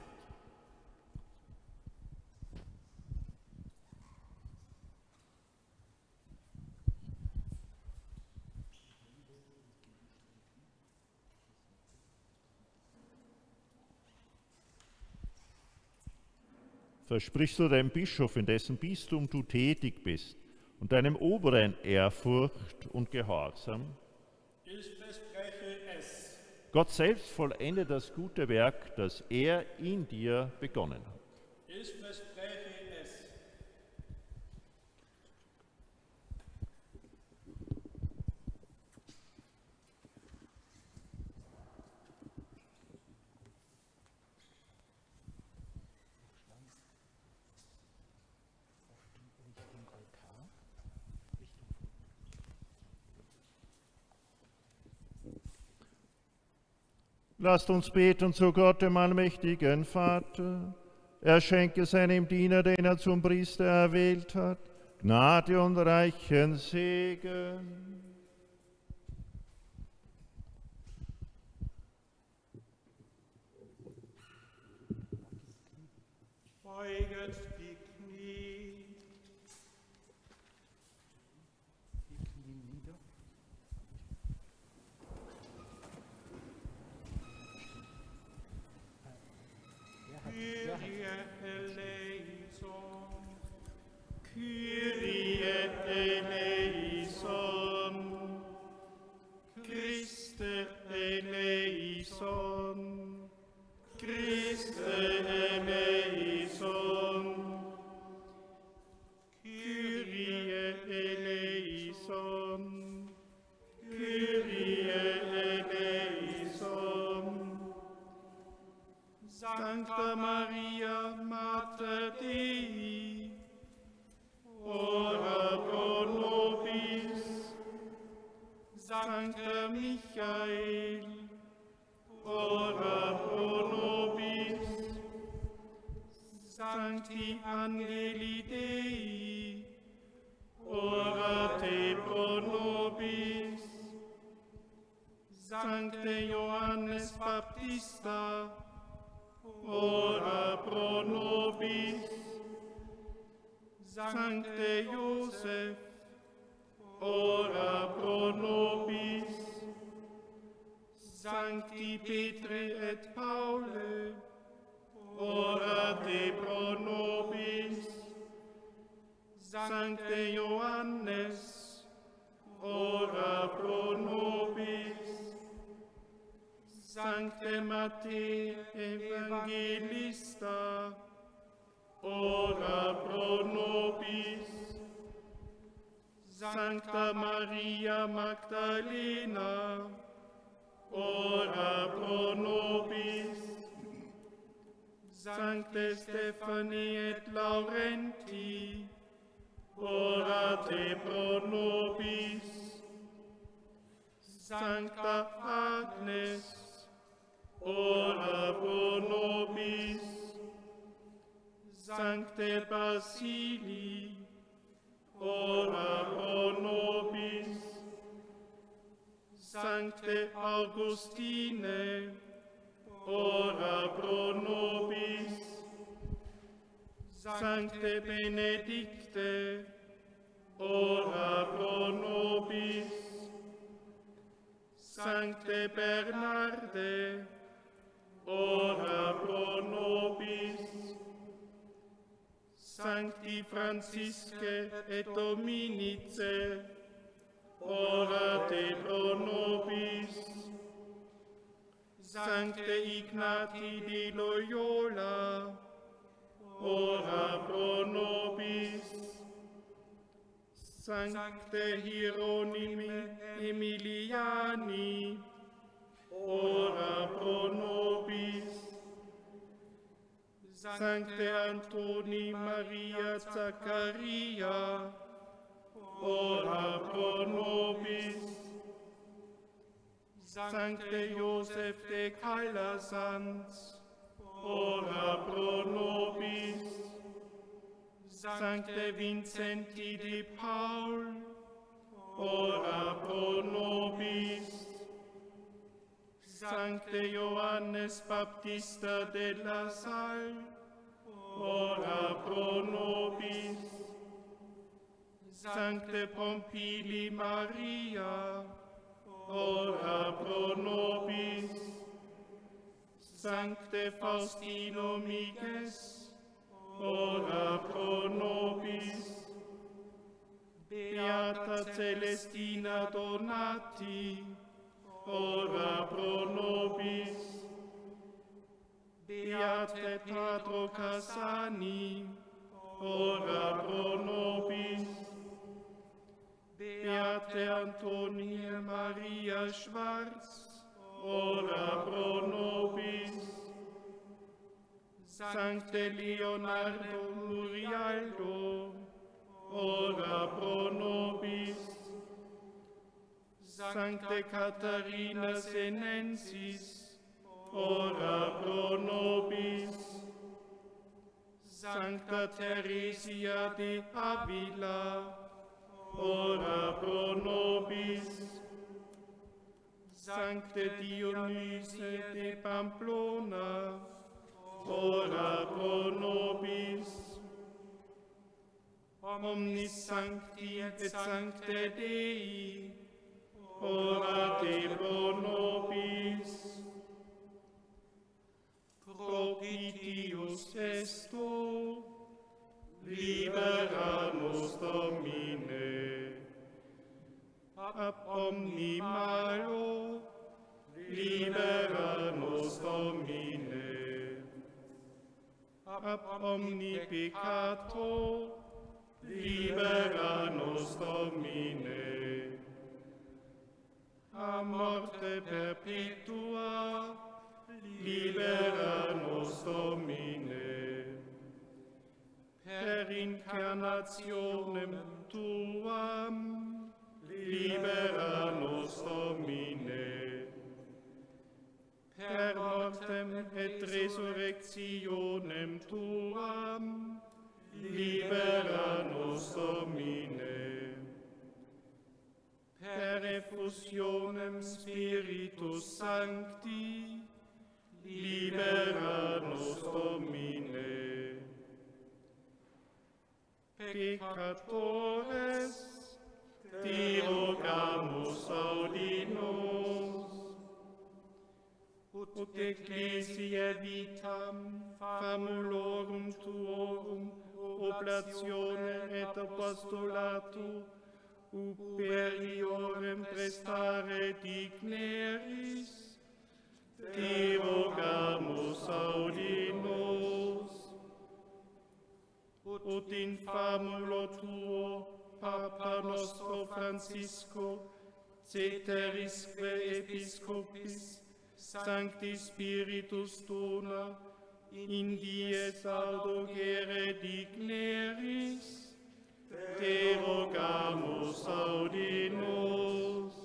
Versprichst du dem Bischof, in dessen Bistum du tätig bist, und deinem Oberen Ehrfurcht und Gehorsam? Ich verspreche es. Gott selbst vollende das gute Werk, das er in dir begonnen hat. Ich verspreche es. Lasst uns beten zu Gott, dem allmächtigen Vater. Er schenke seinem Diener, den er zum Priester erwählt hat, Gnade und reichen Segen. Beuget die Knie. Kyrie eleison. Kyrie eleison. Christe eleison. Christe eleison. Kyrie eleison. Kyrie eleison. Sancta Maria Mater Dei, ora pro nobis. Sancta Michael, ora pro nobis. Sancti Angeli Dei, ora te pro nobis. Sancte Johannes Baptista, ora pro nobis. Sancte Joseph, ora pro nobis. Sancti Petri et Paule, ora te pro nobis. Sancte Johannes, ora pro nobis. Sancte Matthae Evangelista, ora pro nobis. Sancta Maria Magdalena, ora pro nobis. Sancte Stephanie et Laurenti, orate pro nobis. Sancta Agnes, ora pro nobis. Sancte Basilii, ora pro nobis. Sancte Augustine, ora pro nobis. Sancte Benedicte, ora pro nobis. Sancte Bernarde, ora pro nobis. Sancti Francisque et Dominice, orate pro nobis. Sancte Ignati di Loyola, ora pro nobis. Sancte Hieronymi Emiliani, ora pro nobis. Sancte Antoni Maria Zaccaria, ora pro nobis. Sancte Joseph de Cailasans, ora pro nobis. Sancte Vincenti de Paul, ora pro nobis. Sancte Johannes Baptista de la Salle, ora pro nobis. Sancte Pompili Maria, ora pro nobis. Sancte Faustino Miges, ora pro nobis. Beata Celestina Donati, ora pro nobis. Beate Padro Casani, ora pro nobis. Beate Antonia Maria Schwarz, ora pro nobis. Sancte Leonardo Murialdo, ora pro nobis. Sancte Katharina Senensis, ora pro nobis. Sancta Theresia de Avila, ora pro nobis. Sancte Dionysio de Pamplona, ora pro nobis. Omnis sancti et sancte Dei, orate pro nobis. Propitius esto, libera nos Domine. Ab omni malo, libera nos Domine. Ab omni peccato, libera nos Domine. A morte perpetua, libera nos Domine. Per incarnationem Tuam, libera nos Domine. Per mortem et resurrectionem Tuam, libera nos Domine. Per effusionem Spiritus Sancti, libera nos Domine. Peccatores, te rogamus audi nos. Ut ecclesiae vitam famulorum tuorum oblationem et apostolatu superiorem prestare digneris, te rogamus audi nos. Ut in famulo tuo, Papa nostro Francisco, ceterisque episcopis, Sancti Spiritus dona, in dies audogere digneris, te rogamus audimus.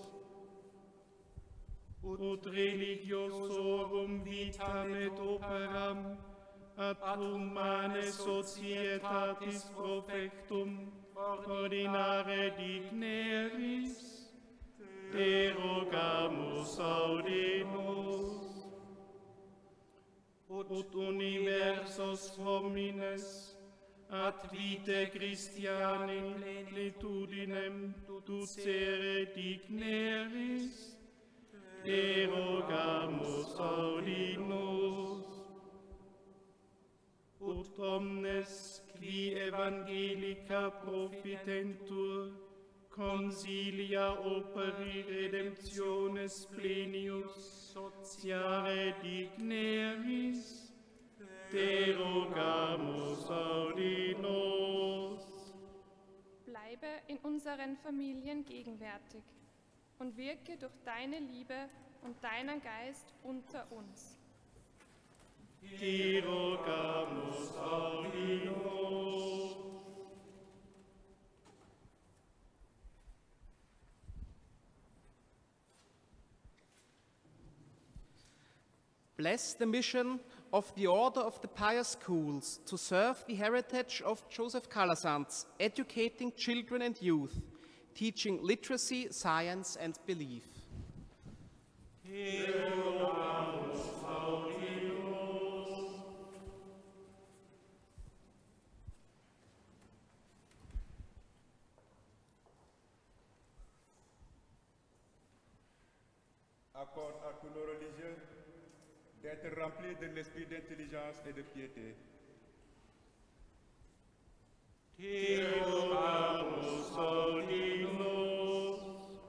Ut religiosorum vitam et operam, ad humane societatis profectum ordinare digneris, te rogamus audimus. Ut universos homines ad vitae Christiani plenitudinem ducere digneris, te rogamus audimus. Ut omnes qui evangelica profitentur, consilia operi redemptionis plenius sociare digneris, te rogamus audimus. Bleibe in unseren Familien gegenwärtig und wirke durch deine Liebe und deinen Geist unter uns. Te rogamus audimus. Bless the mission of the Order of the Pious Schools to serve the heritage of Joseph Calasanz, educating children and youth, teaching literacy, science, and belief. Te rogamus audimus. Accorde à tous nos religieux d'être remplis de l'esprit d'intelligence et de piété. Te rogamus audimus.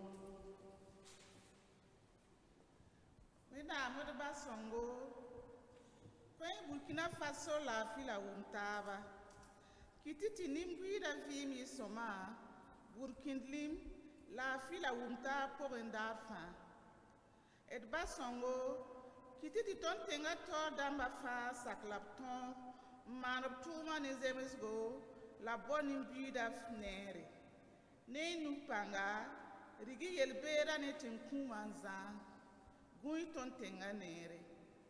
Mesdames de Basongo, quand Burkina Faso la fila wuntaba, kititi nimbuira vimi soma, Burkindlim la fila wunta pour endarfa. Et Basongo, kititi ton tenga tor damba fa saklapton, manop tuma nezemesgo, la bonne imbuida fnere. Ne nupanga, rigi yelbera ne tinkumanza. Gui ton tenga nere.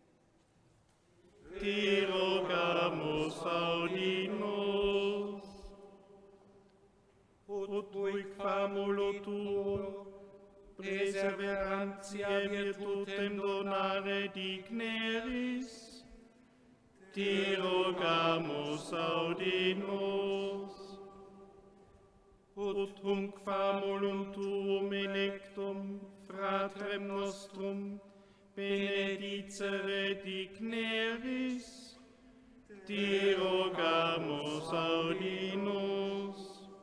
Te rogamus audimus. Ut uic famulo tuo, perseverantia virtutem donare digneris, te rogamus audimus. Ut hunc famulum tuum electum, fratrem nostrum, benedicere digneris, te rogamus audimus.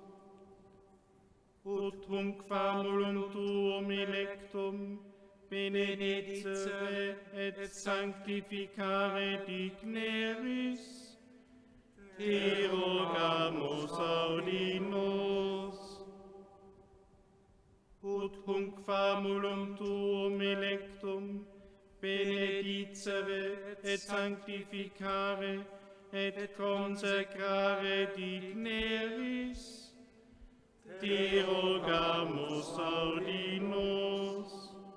Ut hunc famulum tuum electum, benedicere et sanctificare digneris, te rogamus audimus. Ut hunc famulum tuum electum, benedicere et sanctificare et consecrare digneris, te rogamus audimus.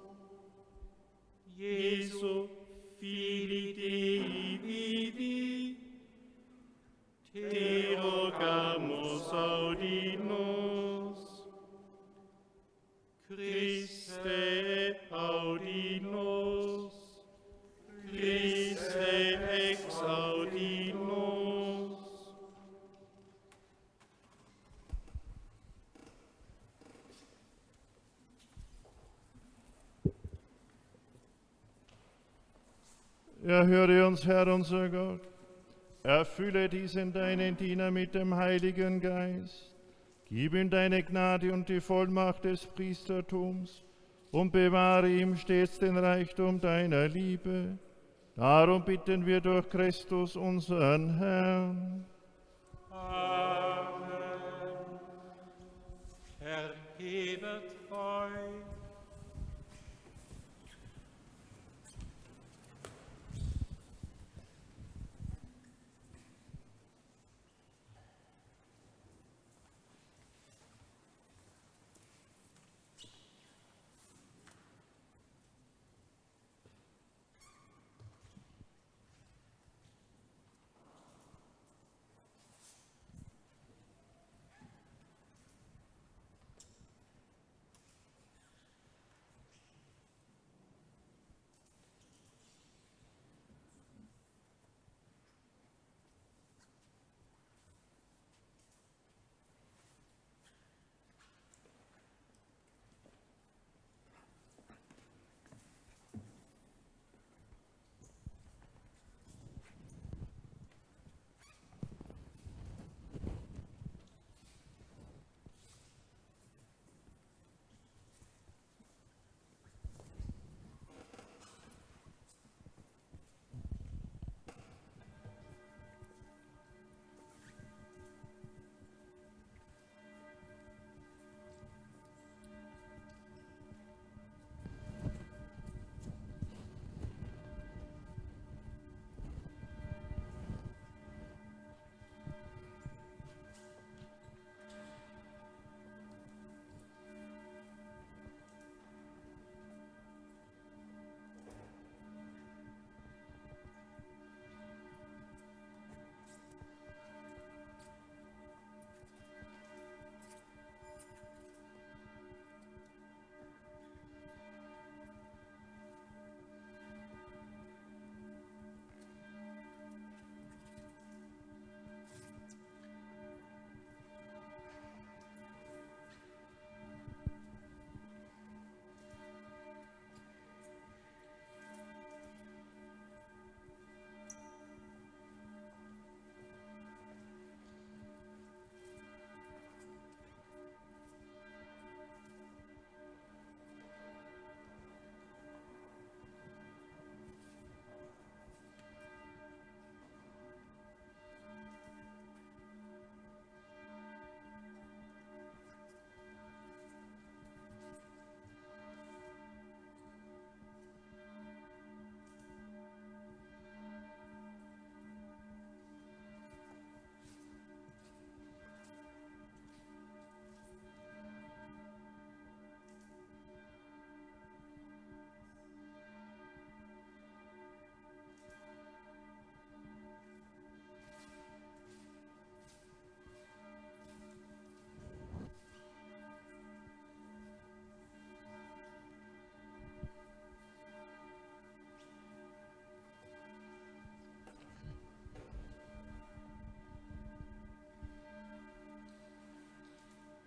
Iesu, Filii Dei vivi, te rogamus audimus. Christe audimus, Christe ex audimus. Erhöre uns, Herr, unser Gott. Erfülle diesen deinen Diener mit dem Heiligen Geist. Gib ihm deine Gnade und die Vollmacht des Priestertums und bewahre ihm stets den Reichtum deiner Liebe. Darum bitten wir durch Christus, unseren Herrn. Amen. Erhebet euch.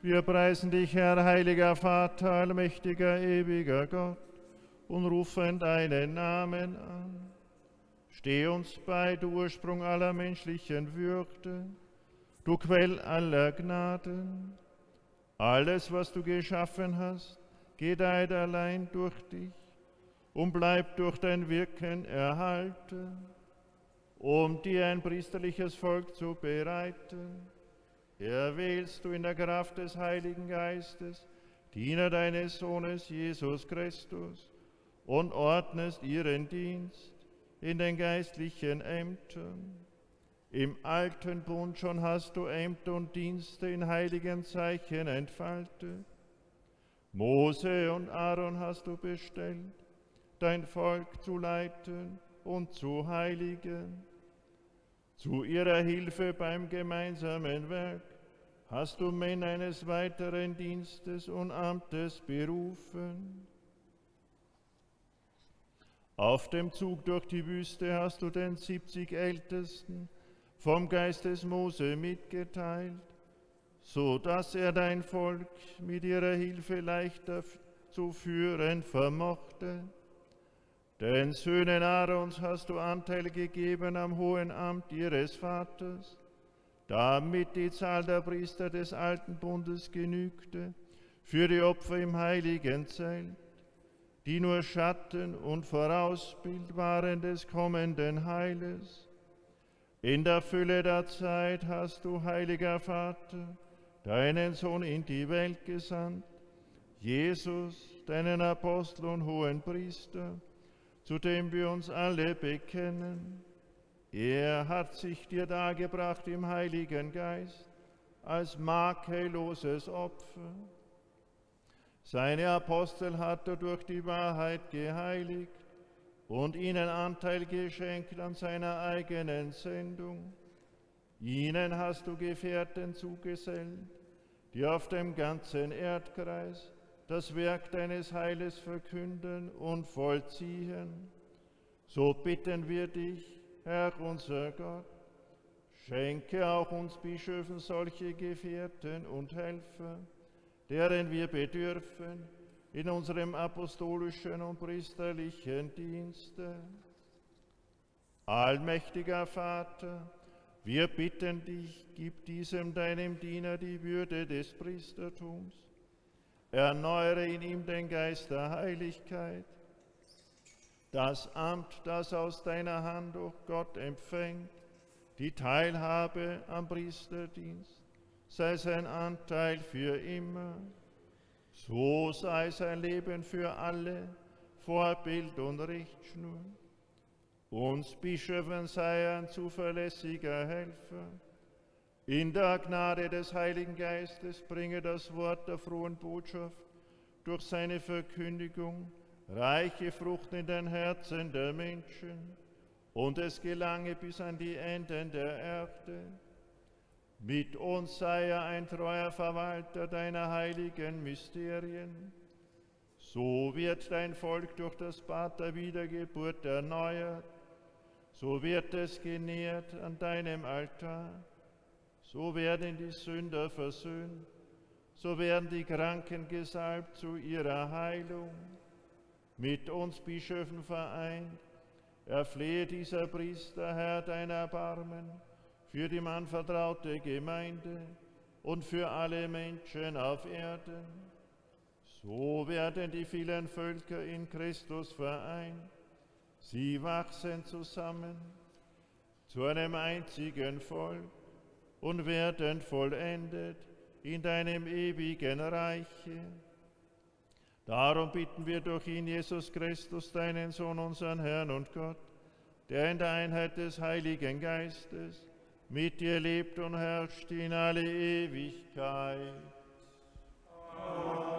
Wir preisen dich, Herr, heiliger Vater, allmächtiger, ewiger Gott, und rufen deinen Namen an. Steh uns bei, du Ursprung aller menschlichen Würde, du Quell aller Gnaden. Alles, was du geschaffen hast, gedeiht allein durch dich und bleibt durch dein Wirken erhalten, um dir ein priesterliches Volk zu bereiten. Erwählst du in der Kraft des Heiligen Geistes Diener deines Sohnes Jesus Christus und ordnest ihren Dienst in den geistlichen Ämtern. Im alten Bund schon hast du Ämter und Dienste in heiligen Zeichen entfaltet. Mose und Aaron hast du bestellt, dein Volk zu leiten und zu heiligen. Zu ihrer Hilfe beim gemeinsamen Werk hast du Männer eines weiteren Dienstes und Amtes berufen. Auf dem Zug durch die Wüste hast du den 70 Ältesten vom Geist des Mose mitgeteilt, so dass er dein Volk mit ihrer Hilfe leichter zu führen vermochte. Den Söhnen Aarons hast du Anteil gegeben am hohen Amt ihres Vaters, damit die Zahl der Priester des alten Bundes genügte für die Opfer im heiligen Zelt, die nur Schatten und Vorausbild waren des kommenden Heiles. In der Fülle der Zeit hast du, heiliger Vater, deinen Sohn in die Welt gesandt, Jesus, deinen Apostel und hohen Priester, zu dem wir uns alle bekennen. Er hat sich dir dargebracht im Heiligen Geist als makelloses Opfer. Seine Apostel hat er durch die Wahrheit geheiligt und ihnen Anteil geschenkt an seiner eigenen Sendung. Ihnen hast du Gefährten zugesellt, die auf dem ganzen Erdkreis das Werk deines Heiles verkünden und vollziehen. So bitten wir dich, Herr unser Gott, schenke auch uns Bischöfen solche Gefährten und Helfer, deren wir bedürfen in unserem apostolischen und priesterlichen Dienste. Allmächtiger Vater, wir bitten dich, gib diesem deinem Diener die Würde des Priestertums. Erneuere in ihm den Geist der Heiligkeit. Das Amt, das aus deiner Hand durch Gott empfängt, die Teilhabe am Priesterdienst, sei sein Anteil für immer. So sei sein Leben für alle Vorbild und Richtschnur. Uns Bischöfen sei ein zuverlässiger Helfer. In der Gnade des Heiligen Geistes bringe das Wort der frohen Botschaft durch seine Verkündigung reiche Frucht in den Herzen der Menschen, und es gelange bis an die Enden der Erde. Mit uns sei er ein treuer Verwalter deiner heiligen Mysterien. So wird dein Volk durch das Bad der Wiedergeburt erneuert, so wird es genährt an deinem Altar. So werden die Sünder versöhnt, so werden die Kranken gesalbt zu ihrer Heilung. Mit uns Bischöfen vereint, erflehe dieser Priester, Herr, dein Erbarmen für die anvertraute Gemeinde und für alle Menschen auf Erden. So werden die vielen Völker in Christus vereint. Sie wachsen zusammen zu einem einzigen Volk und werden vollendet in deinem ewigen Reiche. Darum bitten wir durch ihn, Jesus Christus, deinen Sohn, unseren Herrn und Gott, der in der Einheit des Heiligen Geistes mit dir lebt und herrscht in alle Ewigkeit. Amen.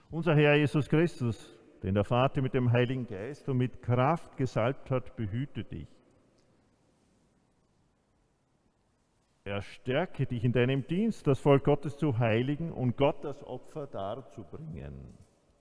Unser Herr Jesus Christus, den der Vater mit dem Heiligen Geist und mit Kraft gesalbt hat, behüte dich. Er stärke dich in deinem Dienst, das Volk Gottes zu heiligen und Gott das Opfer darzubringen.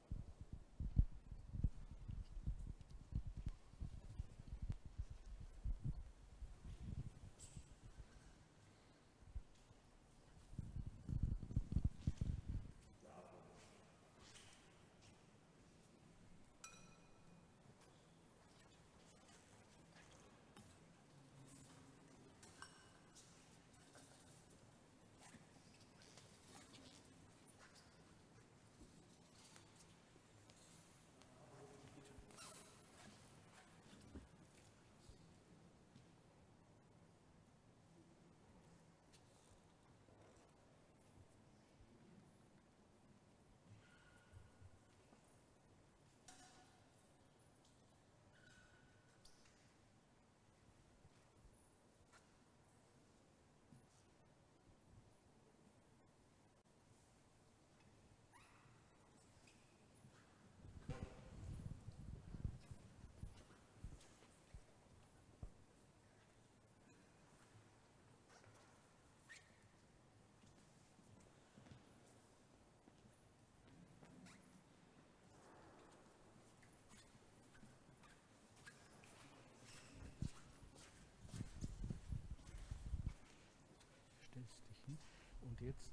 Und jetzt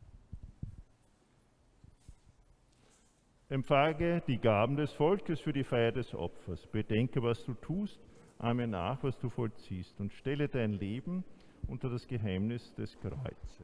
Empfange die Gaben des Volkes für die Feier des Opfers. Bedenke, was du tust, ahme nach, was du vollziehst und stelle dein Leben unter das Geheimnis des Kreuzes.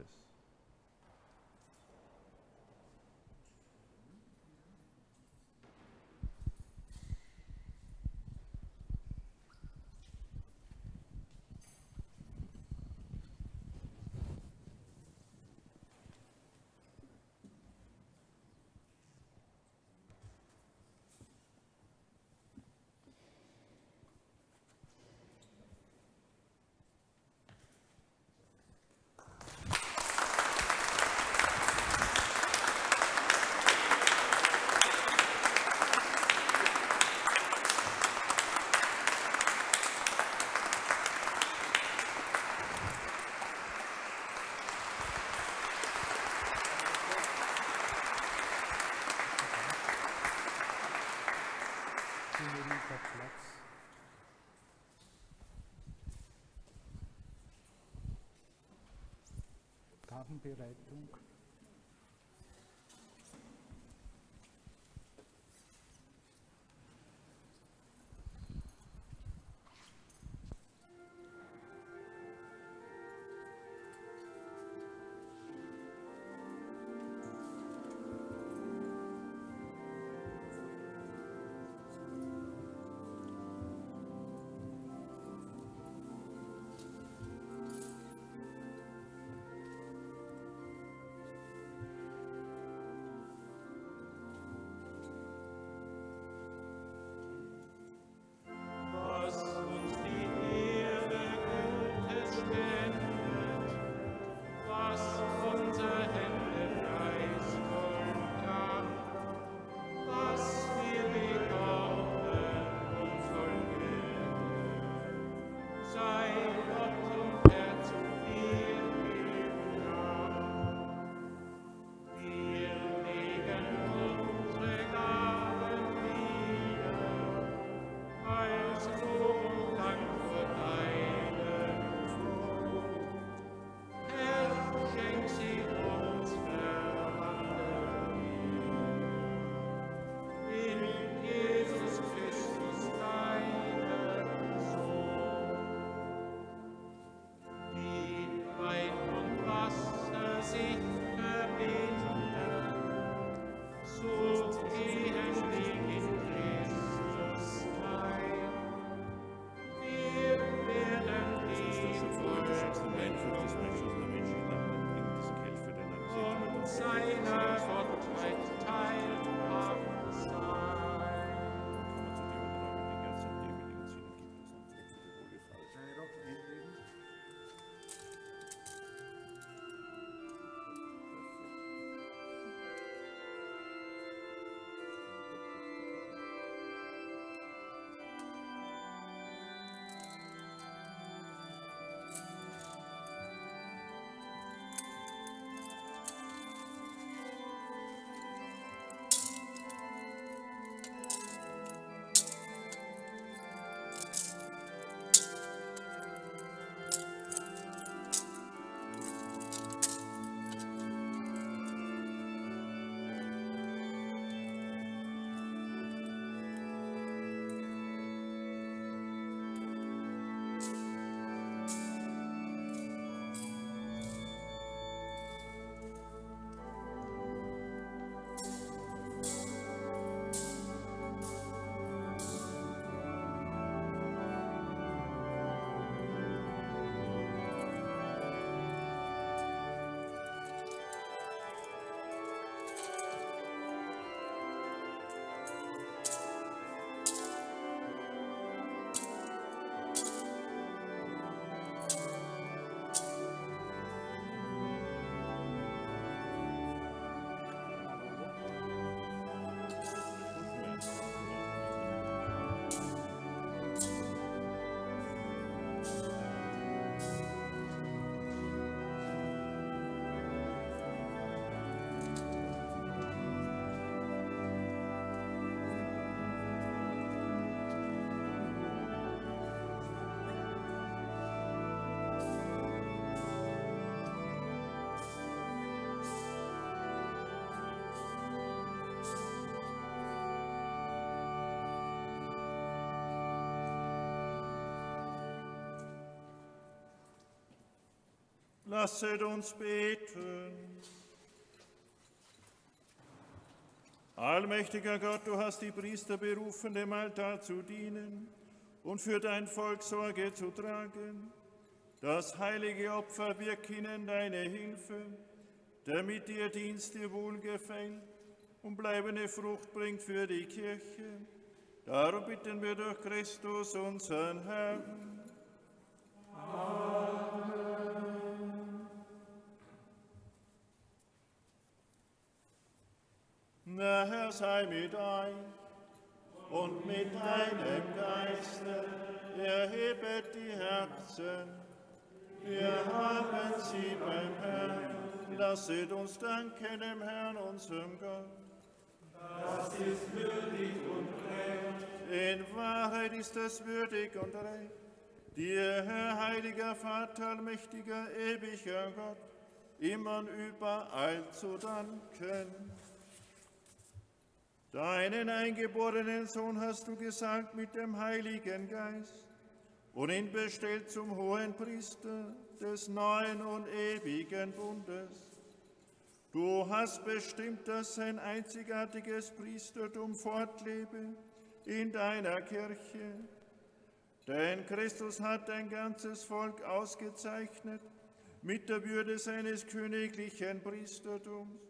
Gabenbereitung. Lasset uns beten. Allmächtiger Gott, du hast die Priester berufen, dem Altar zu dienen und für dein Volk Sorge zu tragen. Das heilige Opfer wirkt ihnen deine Hilfe, damit ihr Dienst dir wohlgefällt und bleibende Frucht bringt für die Kirche. Darum bitten wir durch Christus, unseren Herrn. Amen. Der Herr sei mit euch und mit deinem Geiste. Erhebet die Herzen. Wir haben sie beim Herrn. Lasset uns danken dem Herrn, unserem Gott. Das ist würdig und recht. In Wahrheit ist es würdig und recht. Dir, Herr, heiliger Vater, allmächtiger, ewiger Gott, immer und überall zu danken. Deinen eingeborenen Sohn hast du gesalbt mit dem Heiligen Geist und ihn bestellt zum Hohenpriester des neuen und ewigen Bundes. Du hast bestimmt, dass sein einzigartiges Priestertum fortlebe in deiner Kirche. Denn Christus hat dein ganzes Volk ausgezeichnet mit der Würde seines königlichen Priestertums.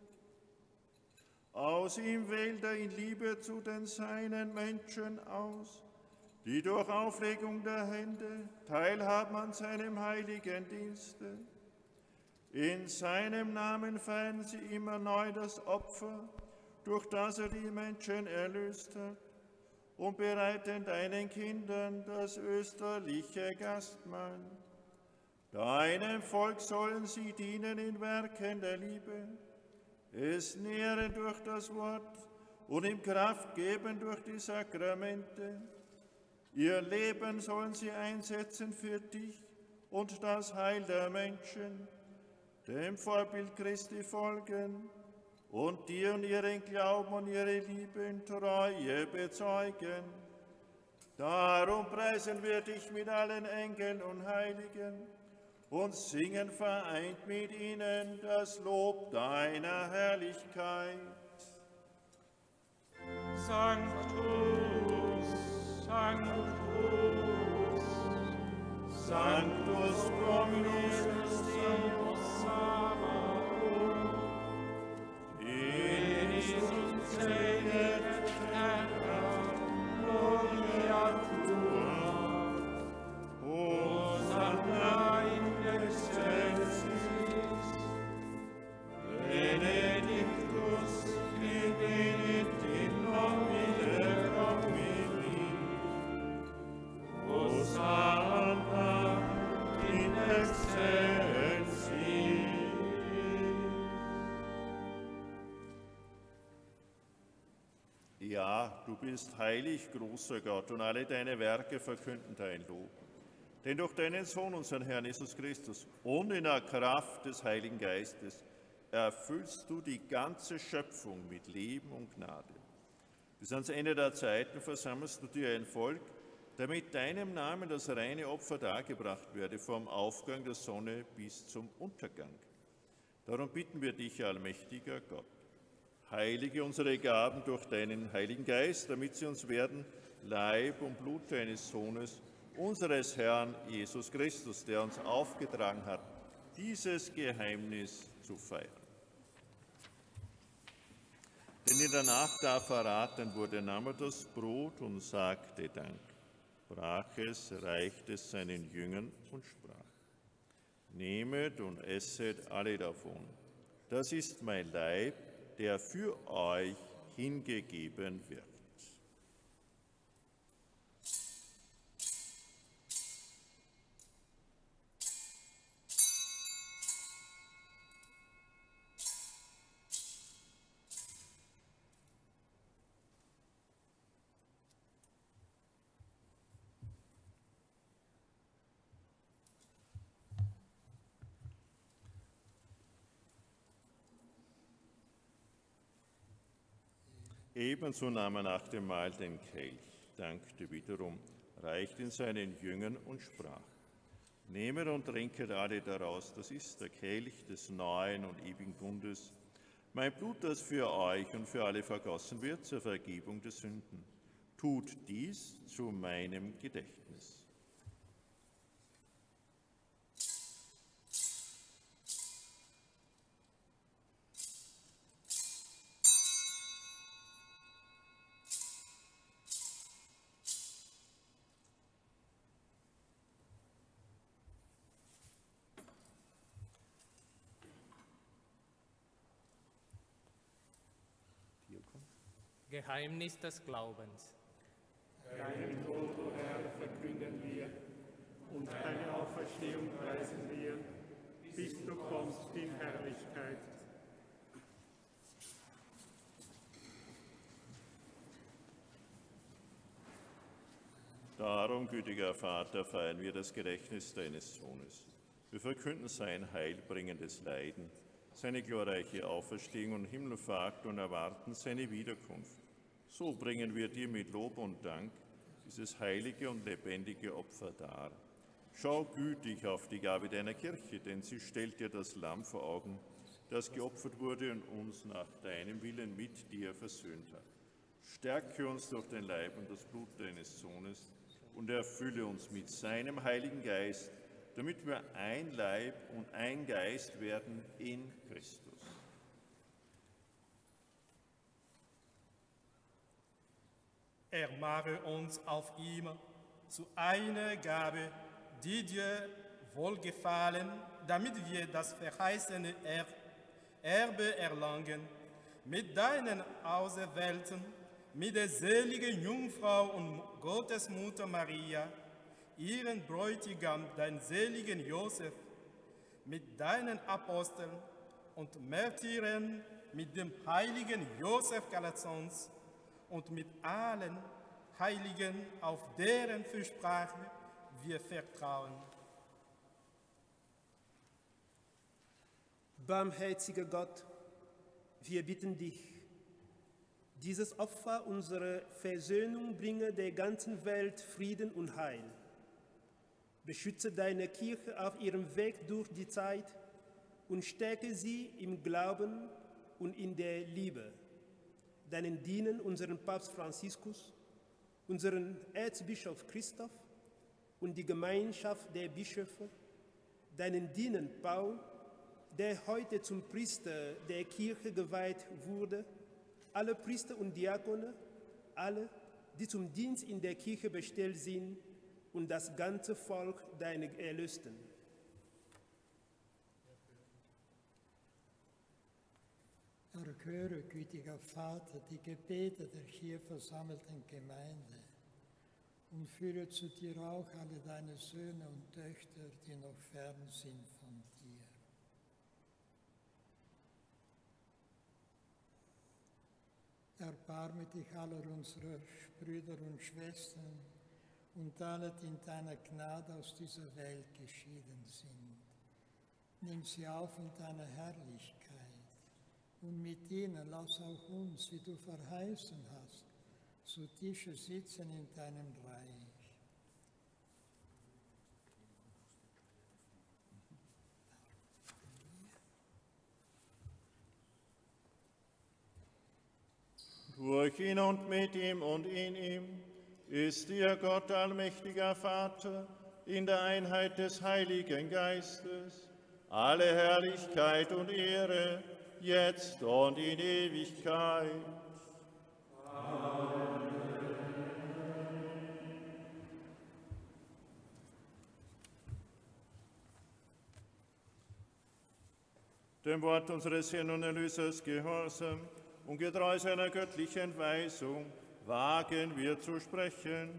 Aus ihm wählt er in Liebe zu den seinen Menschen aus, die durch Auflegung der Hände teilhaben an seinem heiligen Dienste. In seinem Namen feiern sie immer neu das Opfer, durch das er die Menschen erlöst hat, und bereiten deinen Kindern das österliche Gastmahl. Deinem Volk sollen sie dienen in Werken der Liebe, es nähren durch das Wort und ihm Kraft geben durch die Sakramente. Ihr Leben sollen sie einsetzen für dich und das Heil der Menschen, dem Vorbild Christi folgen und dir und ihren Glauben und ihre Liebe in Treue bezeugen. Darum preisen wir dich mit allen Engeln und Heiligen und singen vereint mit ihnen das Lob deiner Herrlichkeit. Sanctus, Sanctus, Sanctus Dominus Deus Sabaoth, in segnet terra gloria tua, Hosanna in excelsis, benedictus venit in nomine Domini, Hosanna in excelsis. Ja, du bist heilig, großer Gott, und alle deine Werke verkünden dein Lob. Denn durch deinen Sohn, unseren Herrn Jesus Christus, und in der Kraft des Heiligen Geistes erfüllst du die ganze Schöpfung mit Leben und Gnade. Bis ans Ende der Zeiten versammelst du dir ein Volk, damit deinem Namen das reine Opfer dargebracht werde, vom Aufgang der Sonne bis zum Untergang. Darum bitten wir dich, allmächtiger Gott, heilige unsere Gaben durch deinen Heiligen Geist, damit sie uns werden Leib und Blut deines Sohnes, unseres Herrn Jesus Christus, der uns aufgetragen hat, dieses Geheimnis zu feiern. Denn in der Nacht, da verraten wurde, nahm er das Brot und sagte Dank, brach es, reichte es seinen Jüngern und sprach: Nehmet und esset alle davon. Das ist mein Leib, der für euch hingegeben wird. Ebenso nahm er nach dem Mahl den Kelch, dankte wiederum, reichte ihn seinen Jüngern und sprach: Nehmet und trinket alle daraus, das ist der Kelch des neuen und ewigen Bundes, mein Blut, das für euch und für alle vergossen wird zur Vergebung der Sünden. Tut dies zu meinem Gedächtnis. Geheimnis des Glaubens. Deinen Tod, o Herr, verkünden wir, und deine Auferstehung preisen wir, bis du kommst in Herrlichkeit. Darum, gütiger Vater, feiern wir das Gedächtnis deines Sohnes. Wir verkünden sein heilbringendes Leiden, seine glorreiche Auferstehung und Himmelfahrt und erwarten seine Wiederkunft. So bringen wir dir mit Lob und Dank dieses heilige und lebendige Opfer dar. Schau gütig auf die Gabe deiner Kirche, denn sie stellt dir das Lamm vor Augen, das geopfert wurde und uns nach deinem Willen mit dir versöhnt hat. Stärke uns durch den Leib und das Blut deines Sohnes und erfülle uns mit seinem Heiligen Geist, damit wir ein Leib und ein Geist werden in Christus. Er mache uns auf ihm zu einer Gabe, die dir wohlgefallen, damit wir das verheißene Erbe erlangen, mit deinen Auserwählten, mit der seligen Jungfrau und Gottesmutter Maria, ihren Bräutigam, dein seligen Josef, mit deinen Aposteln und Märtyrern, mit dem heiligen Josef Galazons und mit allen Heiligen, auf deren Fürsprache wir vertrauen. Barmherziger Gott, wir bitten dich, dieses Opfer unserer Versöhnung bringe der ganzen Welt Frieden und Heil. Beschütze deine Kirche auf ihrem Weg durch die Zeit und stärke sie im Glauben und in der Liebe. Deinen Dienern, unseren Papst Franziskus, unseren Erzbischof Christoph und die Gemeinschaft der Bischöfe, deinen Dienern Paul, der heute zum Priester der Kirche geweiht wurde, alle Priester und Diakone, alle, die zum Dienst in der Kirche bestellt sind, und das ganze Volk deiner Erlösten. Erhöre, gütiger Vater, die Gebete der hier versammelten Gemeinde und führe zu dir auch alle deine Söhne und Töchter, die noch fern sind von dir. Erbarme dich aller unserer Brüder und Schwestern und alle, die in deiner Gnade aus dieser Welt geschieden sind. Nimm sie auf in deiner Herrlichkeit und mit ihnen lass auch uns, wie du verheißen hast, zu Tische sitzen in deinem Reich. Durch ihn und mit ihm und in ihm ist dir Gott, allmächtiger Vater, in der Einheit des Heiligen Geistes, alle Herrlichkeit und Ehre, jetzt und in Ewigkeit. Amen. Dem Wort unseres Herrn und Erlösers gehorsam und getreu seiner göttlichen Weisung wagen wir zu sprechen.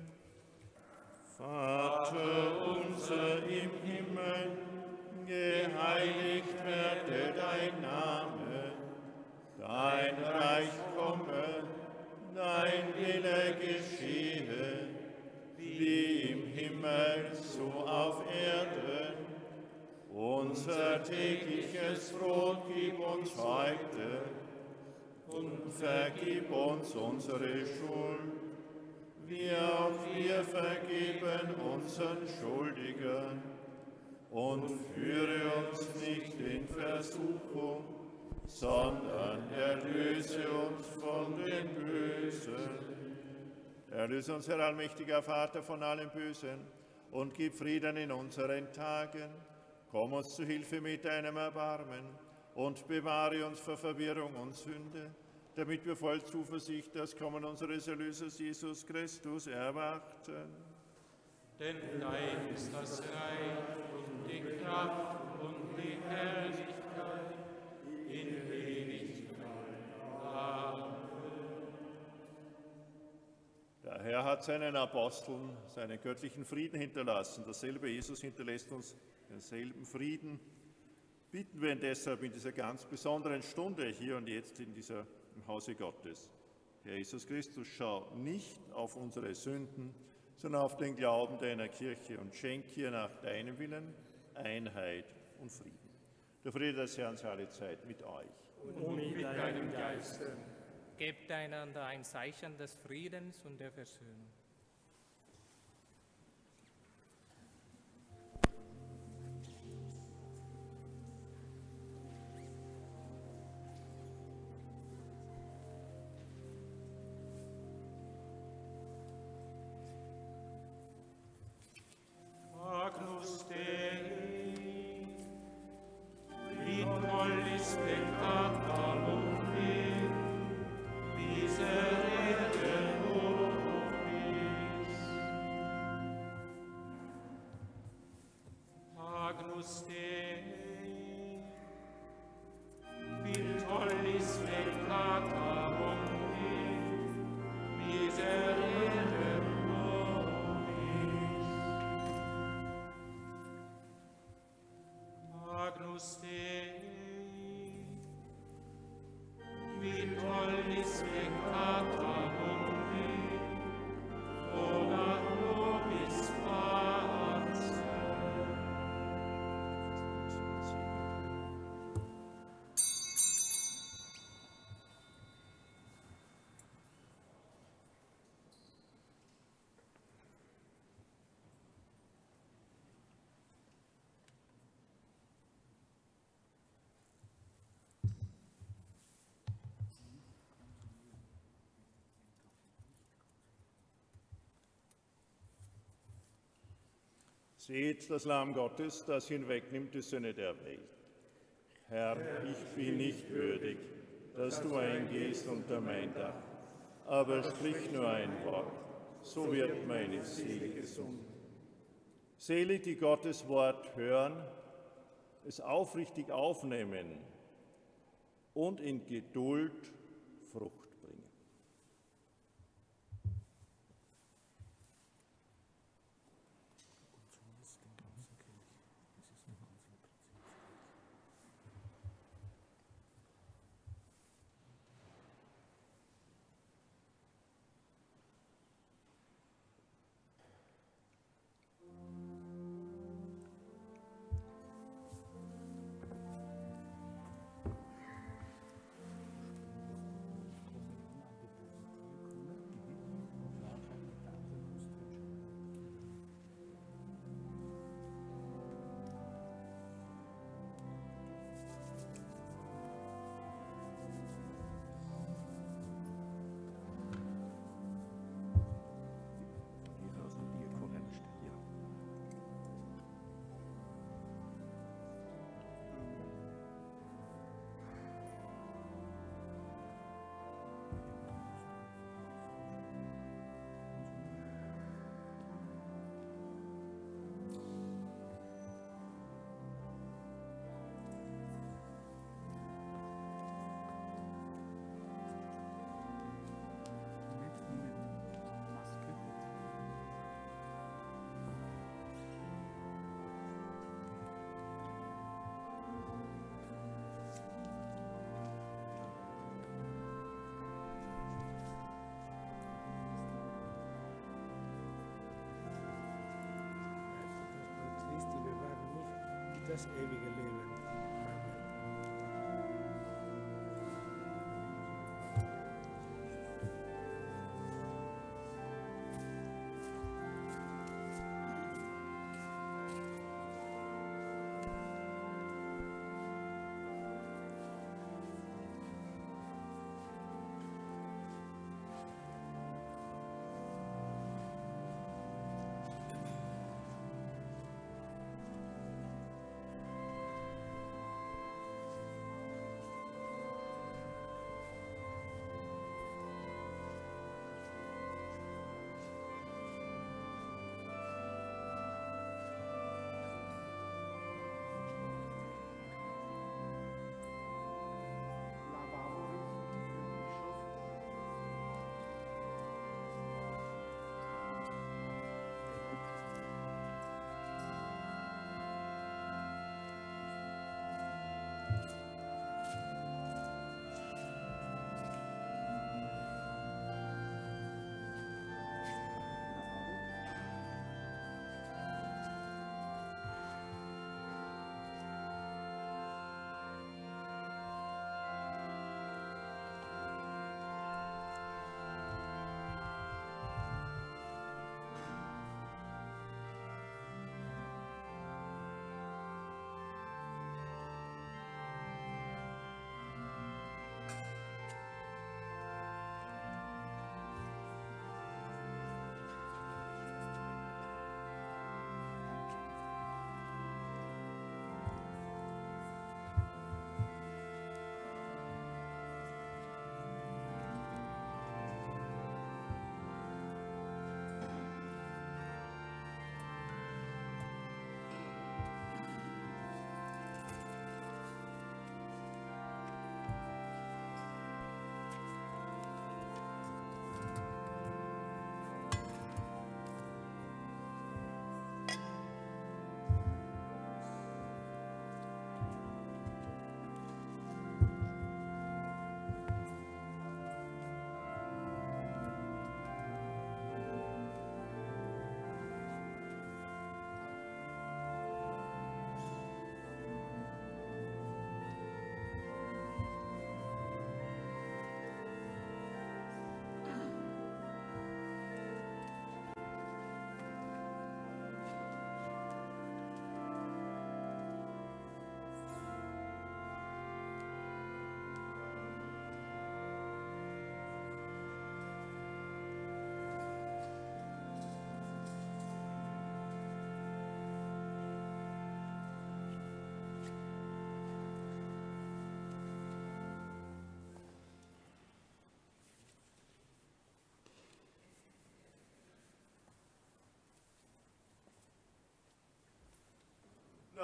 Vater unser im Himmel, geheiligt werde dein Name, dein Reich komme, dein Wille geschehe, wie im Himmel, so auf Erden. Unser tägliches Brot gib uns heute und vergib uns unsere Schuld, wie auch wir vergeben unseren Schuldigern. und führe uns nicht in Versuchung, sondern erlöse uns von dem Bösen. Erlöse uns, Herr allmächtiger Vater, von allem Bösen und gib Frieden in unseren Tagen. Komm uns zu Hilfe mit deinem Erbarmen und bewahre uns vor Verwirrung und Sünde, damit wir voll Zuversicht das Kommen unseres Erlösers Jesus Christus erwarten. Denn dein ist das Reich und die Kraft und die Herrlichkeit in Ewigkeit. Amen. Der Herr hat seinen Aposteln seinen göttlichen Frieden hinterlassen. Dasselbe Jesus hinterlässt uns denselben Frieden. Bitten wir ihn deshalb in dieser ganz besonderen Stunde hier und jetzt im Hause Gottes. Herr Jesus Christus, schau nicht auf unsere Sünden, sondern auf den Glauben deiner Kirche und schenk ihr nach deinem Willen Einheit und Frieden. Der Friede des Herrn sei alle Zeit mit euch. Und mit deinem Geiste. Gebt einander ein Zeichen des Friedens und der Versöhnung. Agnus Dei, qui tollis peccata mundi, miserere nobis. Agnus Dei, qui tollis peccata mundi, miserere Agnus Dei, qui tollis peccata mundi, ora nobis pace. Seht das Lamm Gottes, das hinwegnimmt die Sünde der Welt. Herr, ich bin nicht würdig, dass du eingehst unter mein Dach, aber sprich nur ein Wort, so wird meine Seele gesund. Selig, die Gottes Wort hören, es aufrichtig aufnehmen und in Geduld Frucht bringen. Das ewige Leben.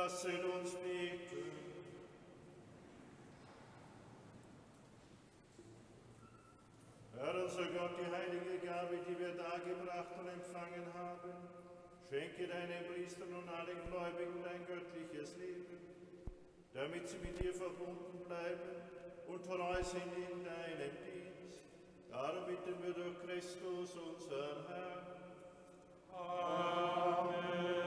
Lasset uns beten. Herr unser Gott, die heilige Gabe, die wir dargebracht und empfangen haben, schenke deinen Priestern und allen Gläubigen dein göttliches Leben, damit sie mit dir verbunden bleiben und treu sind in deinem Dienst. Darum bitten wir durch Christus, unseren Herrn. Amen.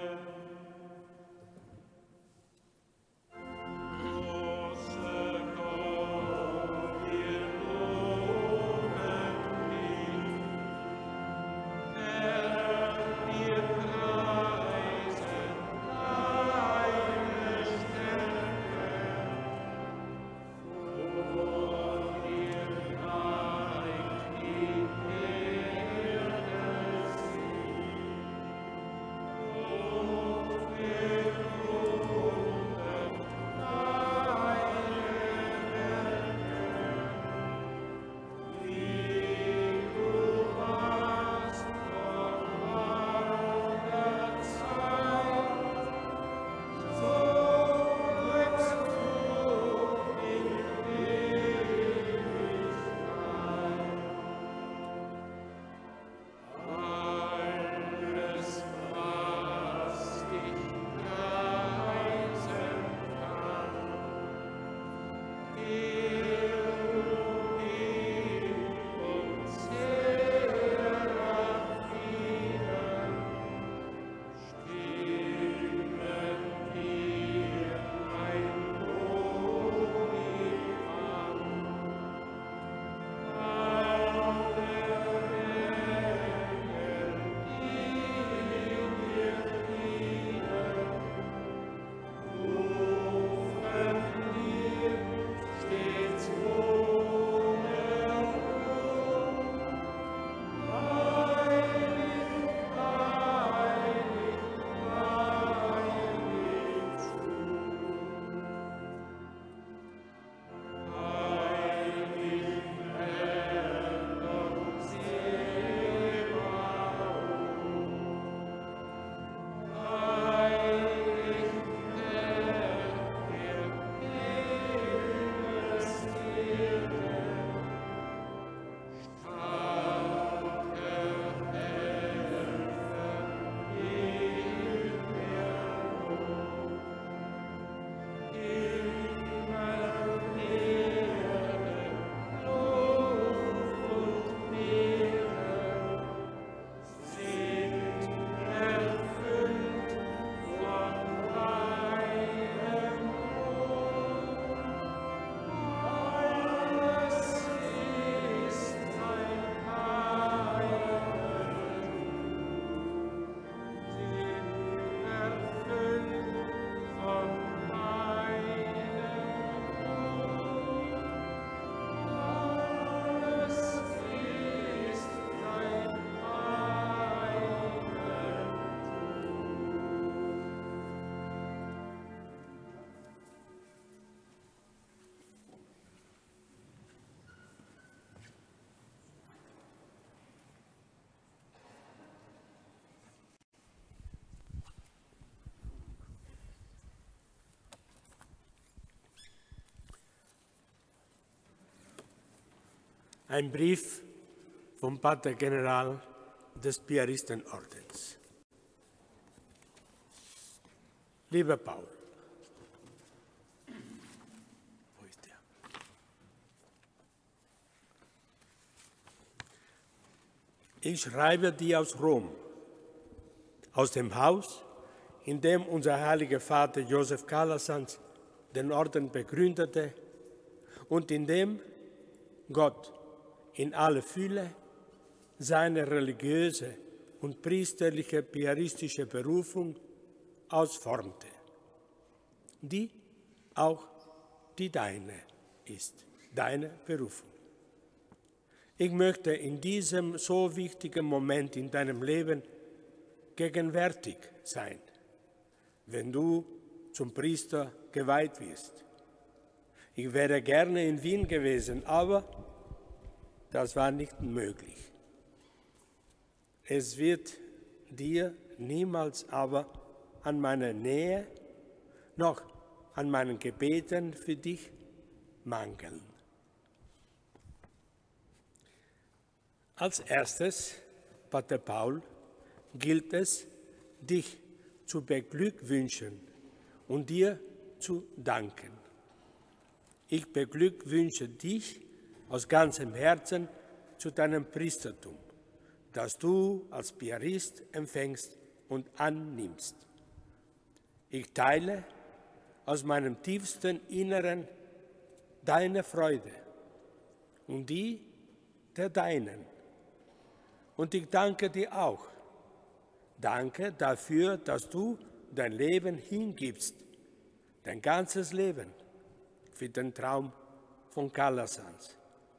Ein Brief vom Pater General des Piaristenordens. Lieber Paul, wo ist der? Ich schreibe dir aus Rom, aus dem Haus, in dem unser heiliger Vater Joseph Calasanz den Orden begründete und in dem Gott in aller Fülle seine religiöse und priesterliche piaristische Berufung ausformte, die auch die deine ist, deine Berufung. Ich möchte in diesem so wichtigen Moment in deinem Leben gegenwärtig sein, wenn du zum Priester geweiht wirst. Ich wäre gerne in Wien gewesen, aber das war nicht möglich. Es wird dir niemals aber an meiner Nähe noch an meinen Gebeten für dich mangeln. Als erstes, Pater Paul, gilt es, dich zu beglückwünschen und dir zu danken. Ich beglückwünsche dich aus ganzem Herzen zu deinem Priestertum, das du als Piarist empfängst und annimmst. Ich teile aus meinem tiefsten Inneren deine Freude und die der Deinen. Und ich danke dir auch. Danke dafür, dass du dein Leben hingibst, dein ganzes Leben, für den Traum von Calasanz.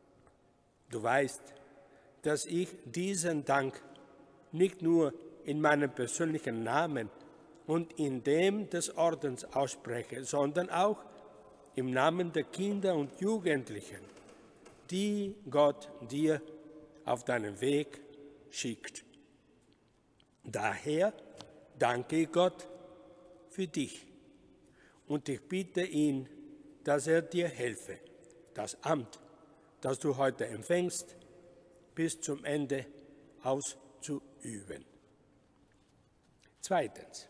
Du weißt, dass ich diesen Dank nicht nur in meinem persönlichen Namen und in dem des Ordens ausspreche, sondern auch im Namen der Kinder und Jugendlichen, die Gott dir auf deinem Weg schickt. Daher danke ich Gott für dich und ich bitte ihn, dass er dir helfe, das Amt, das du heute empfängst, bis zum Ende auszuüben. Zweitens,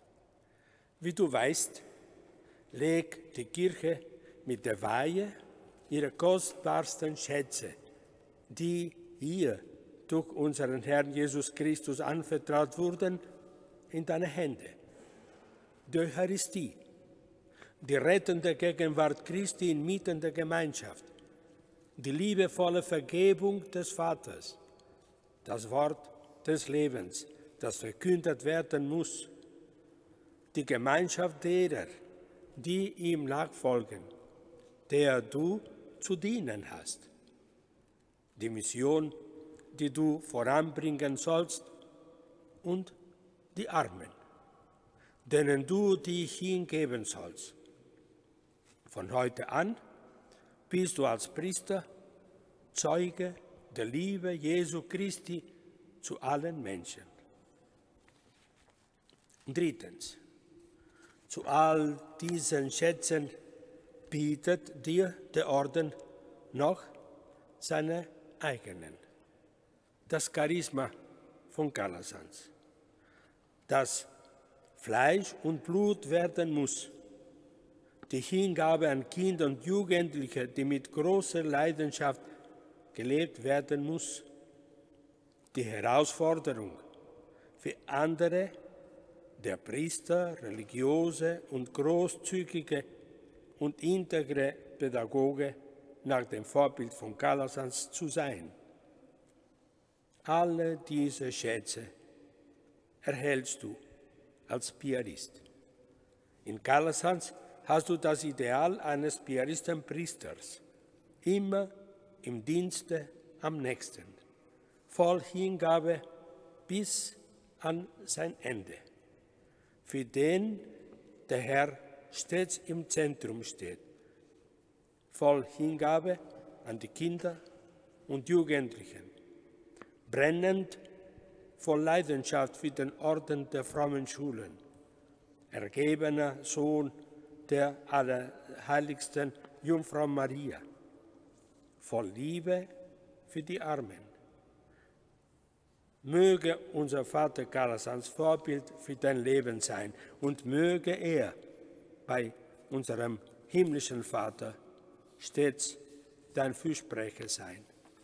wie du weißt, legt die Kirche mit der Weihe ihre kostbarsten Schätze, die ihr durch unseren Herrn Jesus Christus anvertraut wurden, in deine Hände. Die Eucharistie, die rettende Gegenwart Christi inmitten der Gemeinschaft, die liebevolle Vergebung des Vaters, das Wort des Lebens, das verkündet werden muss, die Gemeinschaft derer, die ihm nachfolgen, der du zu dienen hast, die Mission, die du voranbringen sollst, und die Armen, denen du dich hingeben sollst. Von heute an bist du als Priester Zeuge der Liebe Jesu Christi zu allen Menschen. Drittens, zu all diesen Schätzen bietet dir der Orden noch seine eigenen. Das Charisma von Calasanz, das Fleisch und Blut werden muss, die Hingabe an Kinder und Jugendliche, die mit großer Leidenschaft gelebt werden muss, die Herausforderung für andere, der Priester, religiöse und großzügige und integre Pädagoge nach dem Vorbild von Calasanz zu sein. Alle diese Schätze erhältst du als Piarist. In Calasanz hast du das Ideal eines Piaristenpriesters, immer im Dienste am Nächsten, voll Hingabe bis an sein Ende, für den der Herr stets im Zentrum steht, voll Hingabe an die Kinder und Jugendlichen, brennend voll Leidenschaft für den Orden der frommen Schulen, ergebener Sohn der Allerheiligsten Jungfrau Maria, voll Liebe für die Armen. Möge unser Vater Calasanz Vorbild für dein Leben sein und möge er bei unserem himmlischen Vater stets dein Fürsprecher sein.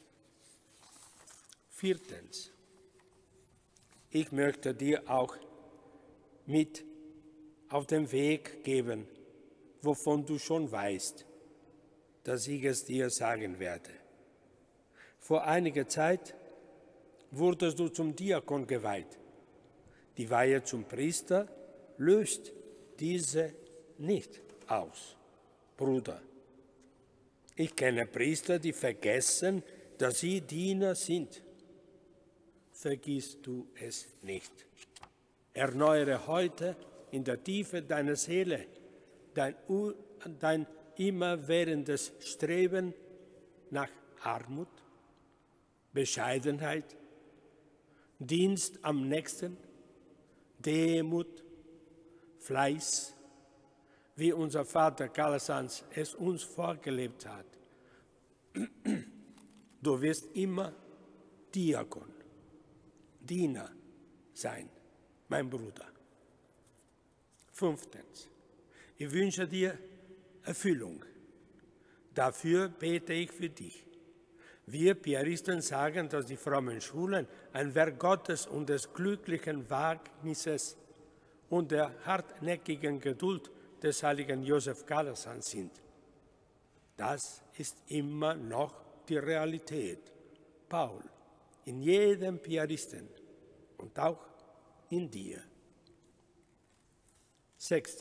Viertens, ich möchte dir auch mit auf den Weg geben, wovon du schon weißt, dass ich es dir sagen werde. Vor einiger Zeit wurdest du zum Diakon geweiht. Die Weihe zum Priester löst diese nicht aus. Bruder, ich kenne Priester, die vergessen, dass sie Diener sind. Vergiss du es nicht. Erneuere heute in der Tiefe deiner Seele dein immerwährendes Streben nach Armut, Bescheidenheit, Dienst am Nächsten, Demut, Fleiß, wie unser Vater Calasanz es uns vorgelebt hat. Du wirst immer Diakon, Diener sein, mein Bruder. 5. Ich wünsche dir Erfüllung. Dafür bete ich für dich. Wir Piaristen sagen, dass die frommen Schulen ein Werk Gottes und des glücklichen Wagnisses und der hartnäckigen Geduld des heiligen Josef Calasanz sind. Das ist immer noch die Realität, Paul, in jedem Piaristen und auch in dir. 6.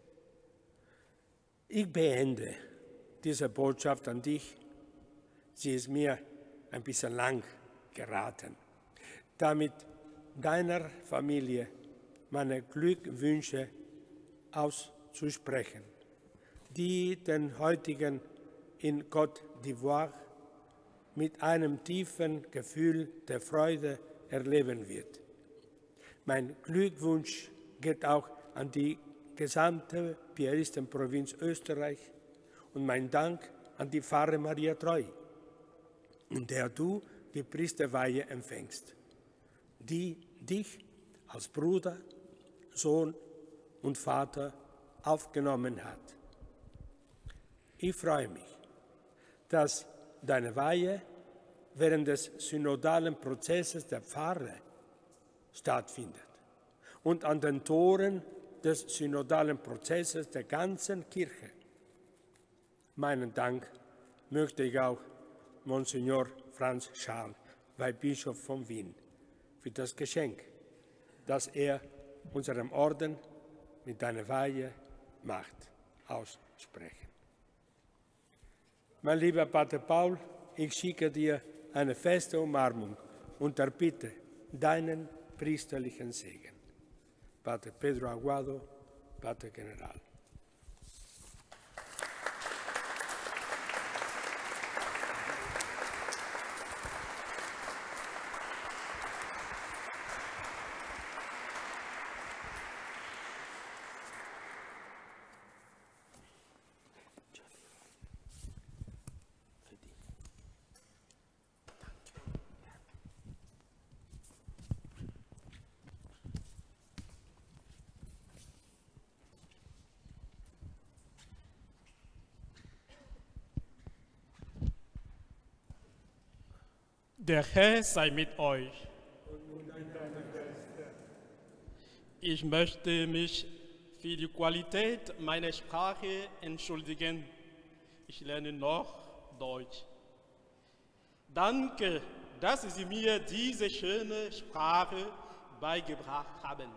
Ich beende diese Botschaft an dich. Sie ist mir ein bisschen lang geraten, damit deiner Familie meine Glückwünsche auszusprechen, die den heutigen in Côte d'Ivoire mit einem tiefen Gefühl der Freude erleben wird. Mein Glückwunsch geht auch an die gesamte Piaristenprovinz Österreich und mein Dank an die Pfarre Maria Treu, in der du die Priesterweihe empfängst, die dich als Bruder, Sohn und Vater aufgenommen hat. Ich freue mich, dass deine Weihe während des synodalen Prozesses der Pfarre stattfindet und an den Toren des synodalen Prozesses der ganzen Kirche. Meinen Dank möchte ich auch Monsignor Franz Schal, Weihbischof von Wien, für das Geschenk, das er unserem Orden mit einer Weihe macht, aussprechen. Mein lieber Pater Paul, ich schicke dir eine feste Umarmung und erbitte deinen priesterlichen Segen. Pater Pedro Aguado, Pater General. Der Herr sei mit euch. Ich möchte mich für die Qualität meiner Sprache entschuldigen. Ich lerne noch Deutsch. Danke, dass Sie mir diese schöne Sprache beigebracht haben.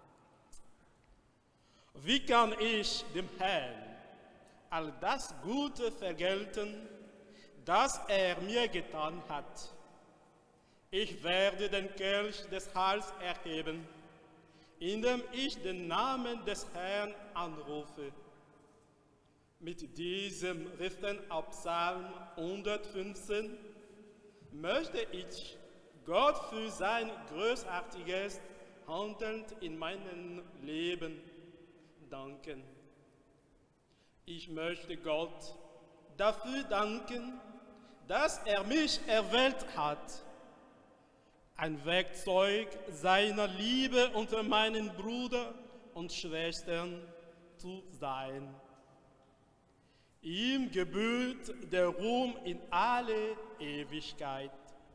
Wie kann ich dem Herrn all das Gute vergelten, das er mir getan hat? Ich werde den Kelch des Heils erheben, indem ich den Namen des Herrn anrufe. Mit diesem Riffen auf Psalm 115 möchte ich Gott für sein großartiges Handeln in meinem Leben danken. Ich möchte Gott dafür danken, dass er mich erwählt hat, ein Werkzeug seiner Liebe unter meinen Brüdern und Schwestern zu sein. Ihm gebührt der Ruhm in alle Ewigkeit.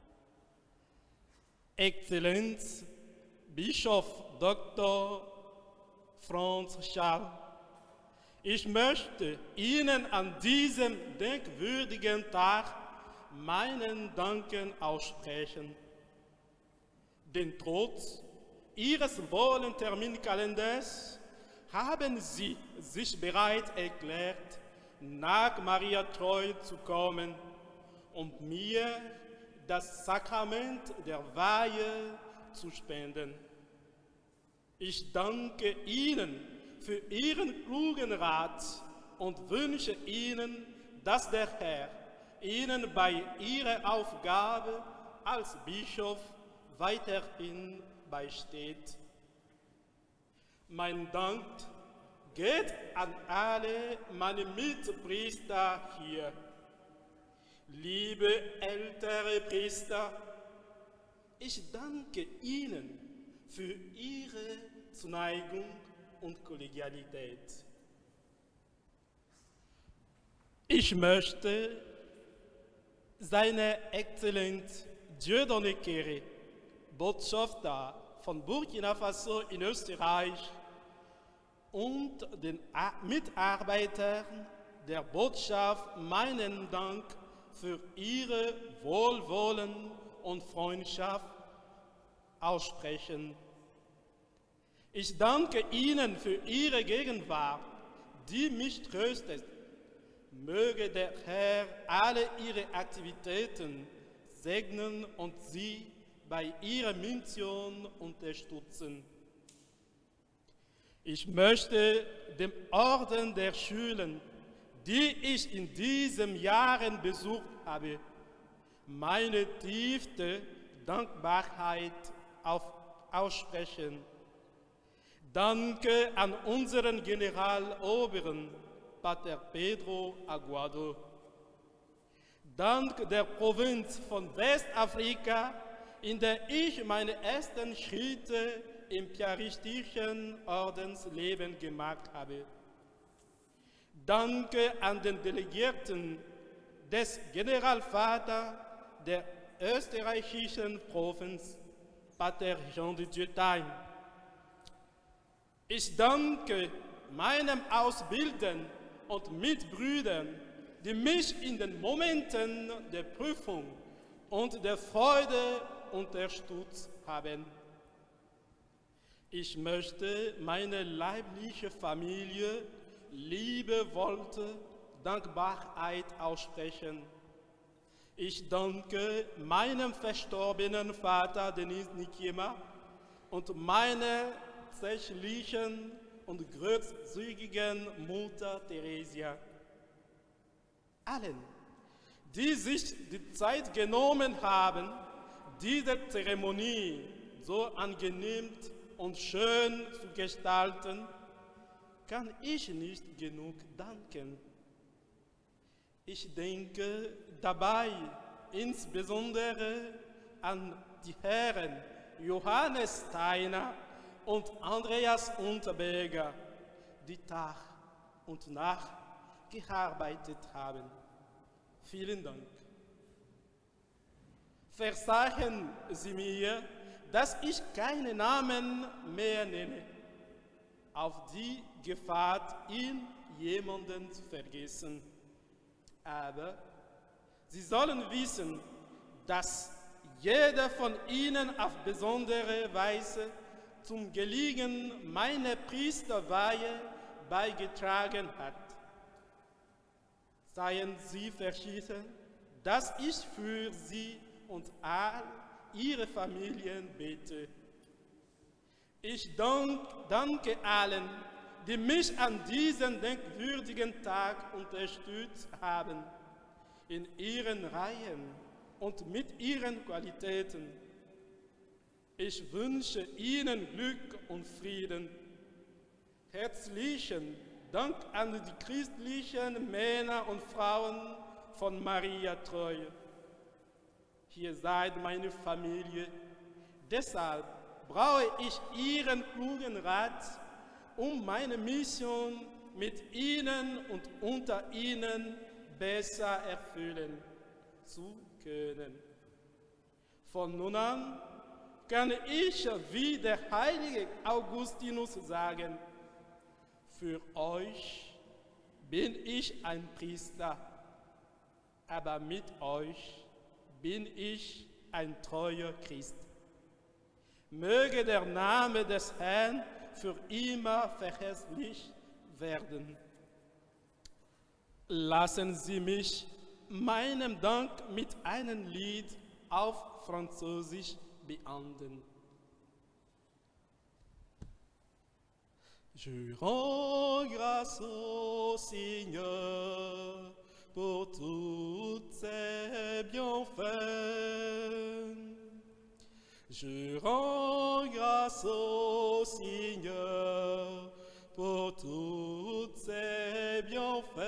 Exzellenz, Bischof Dr. Franz Schal, ich möchte Ihnen an diesem denkwürdigen Tag meinen Danken aussprechen. Denn trotz Ihres vollen Terminkalenders haben Sie sich bereit erklärt, nach Maria Treu zu kommen und mir das Sakrament der Weihe zu spenden. Ich danke Ihnen für Ihren klugen Rat und wünsche Ihnen, dass der Herr Ihnen bei Ihrer Aufgabe als Bischof weiterhin beisteht. Mein Dank geht an alle meine Mitpriester hier. Liebe ältere Priester, ich danke Ihnen für Ihre Zuneigung und Kollegialität. Ich möchte seine Exzellenz Dieudonné Kéré, Botschafter von Burkina Faso in Österreich, und den Mitarbeitern der Botschaft meinen Dank für ihre Wohlwollen und Freundschaft aussprechen. Ich danke Ihnen für Ihre Gegenwart, die mich tröstet. Möge der Herr alle Ihre Aktivitäten segnen und Sie bei Ihrer Mission unterstützen. Ich möchte dem Orden der Schulen, die ich in diesen Jahren besucht habe, meine tiefste Dankbarkeit aussprechen. Danke an unseren Generaloberen, Pater Pedro Aguado. Dank der Provinz von Westafrika, in der ich meine ersten Schritte im piaristischen Ordensleben gemacht habe. Danke an den Delegierten des Generalvaters der österreichischen Provinz, Pater Jean de Dieutheim. Ich danke meinem Ausbildern und Mitbrüdern, die mich in den Momenten der Prüfung und der Freude unterstützt haben. Ich möchte meine leibliche Familie Liebe, Worte, Dankbarkeit aussprechen. Ich danke meinem verstorbenen Vater Denis Nikiema und meiner zärtlichen und großzügigen Mutter Theresia. Allen, die sich die Zeit genommen haben, diese Zeremonie so angenehm und schön zu gestalten, kann ich nicht genug danken. Ich denke dabei insbesondere an die Herren Johannes Steiner und Andreas Unterberger, die Tag und Nacht gearbeitet haben. Vielen Dank. Verzeihen Sie mir, dass ich keine Namen mehr nenne, auf die Gefahr, ihn jemanden zu vergessen. Aber Sie sollen wissen, dass jeder von Ihnen auf besondere Weise zum Gelingen meiner Priesterweihe beigetragen hat. Seien Sie versichert, dass ich für Sie und all Ihre Familien bete. Ich danke allen, die mich an diesem denkwürdigen Tag unterstützt haben, in ihren Reihen und mit ihren Qualitäten. Ich wünsche Ihnen Glück und Frieden. Herzlichen Dank an die christlichen Männer und Frauen von Maria Treue. Ihr seid meine Familie, deshalb brauche ich Ihren klugen Rat, um meine Mission mit Ihnen und unter Ihnen besser erfüllen zu können. Von nun an kann ich wie der heilige Augustinus sagen: Für euch bin ich ein Priester, aber mit euch bin ich ein treuer Christ. Möge der Name des Herrn für immer verherrlicht werden. Lassen Sie mich meinen Dank mit einem Lied auf Französisch beenden. Je rends grâce au Seigneur pour tous ses bienfaits. Je rends grâce au Seigneur pour tous ses bienfaits.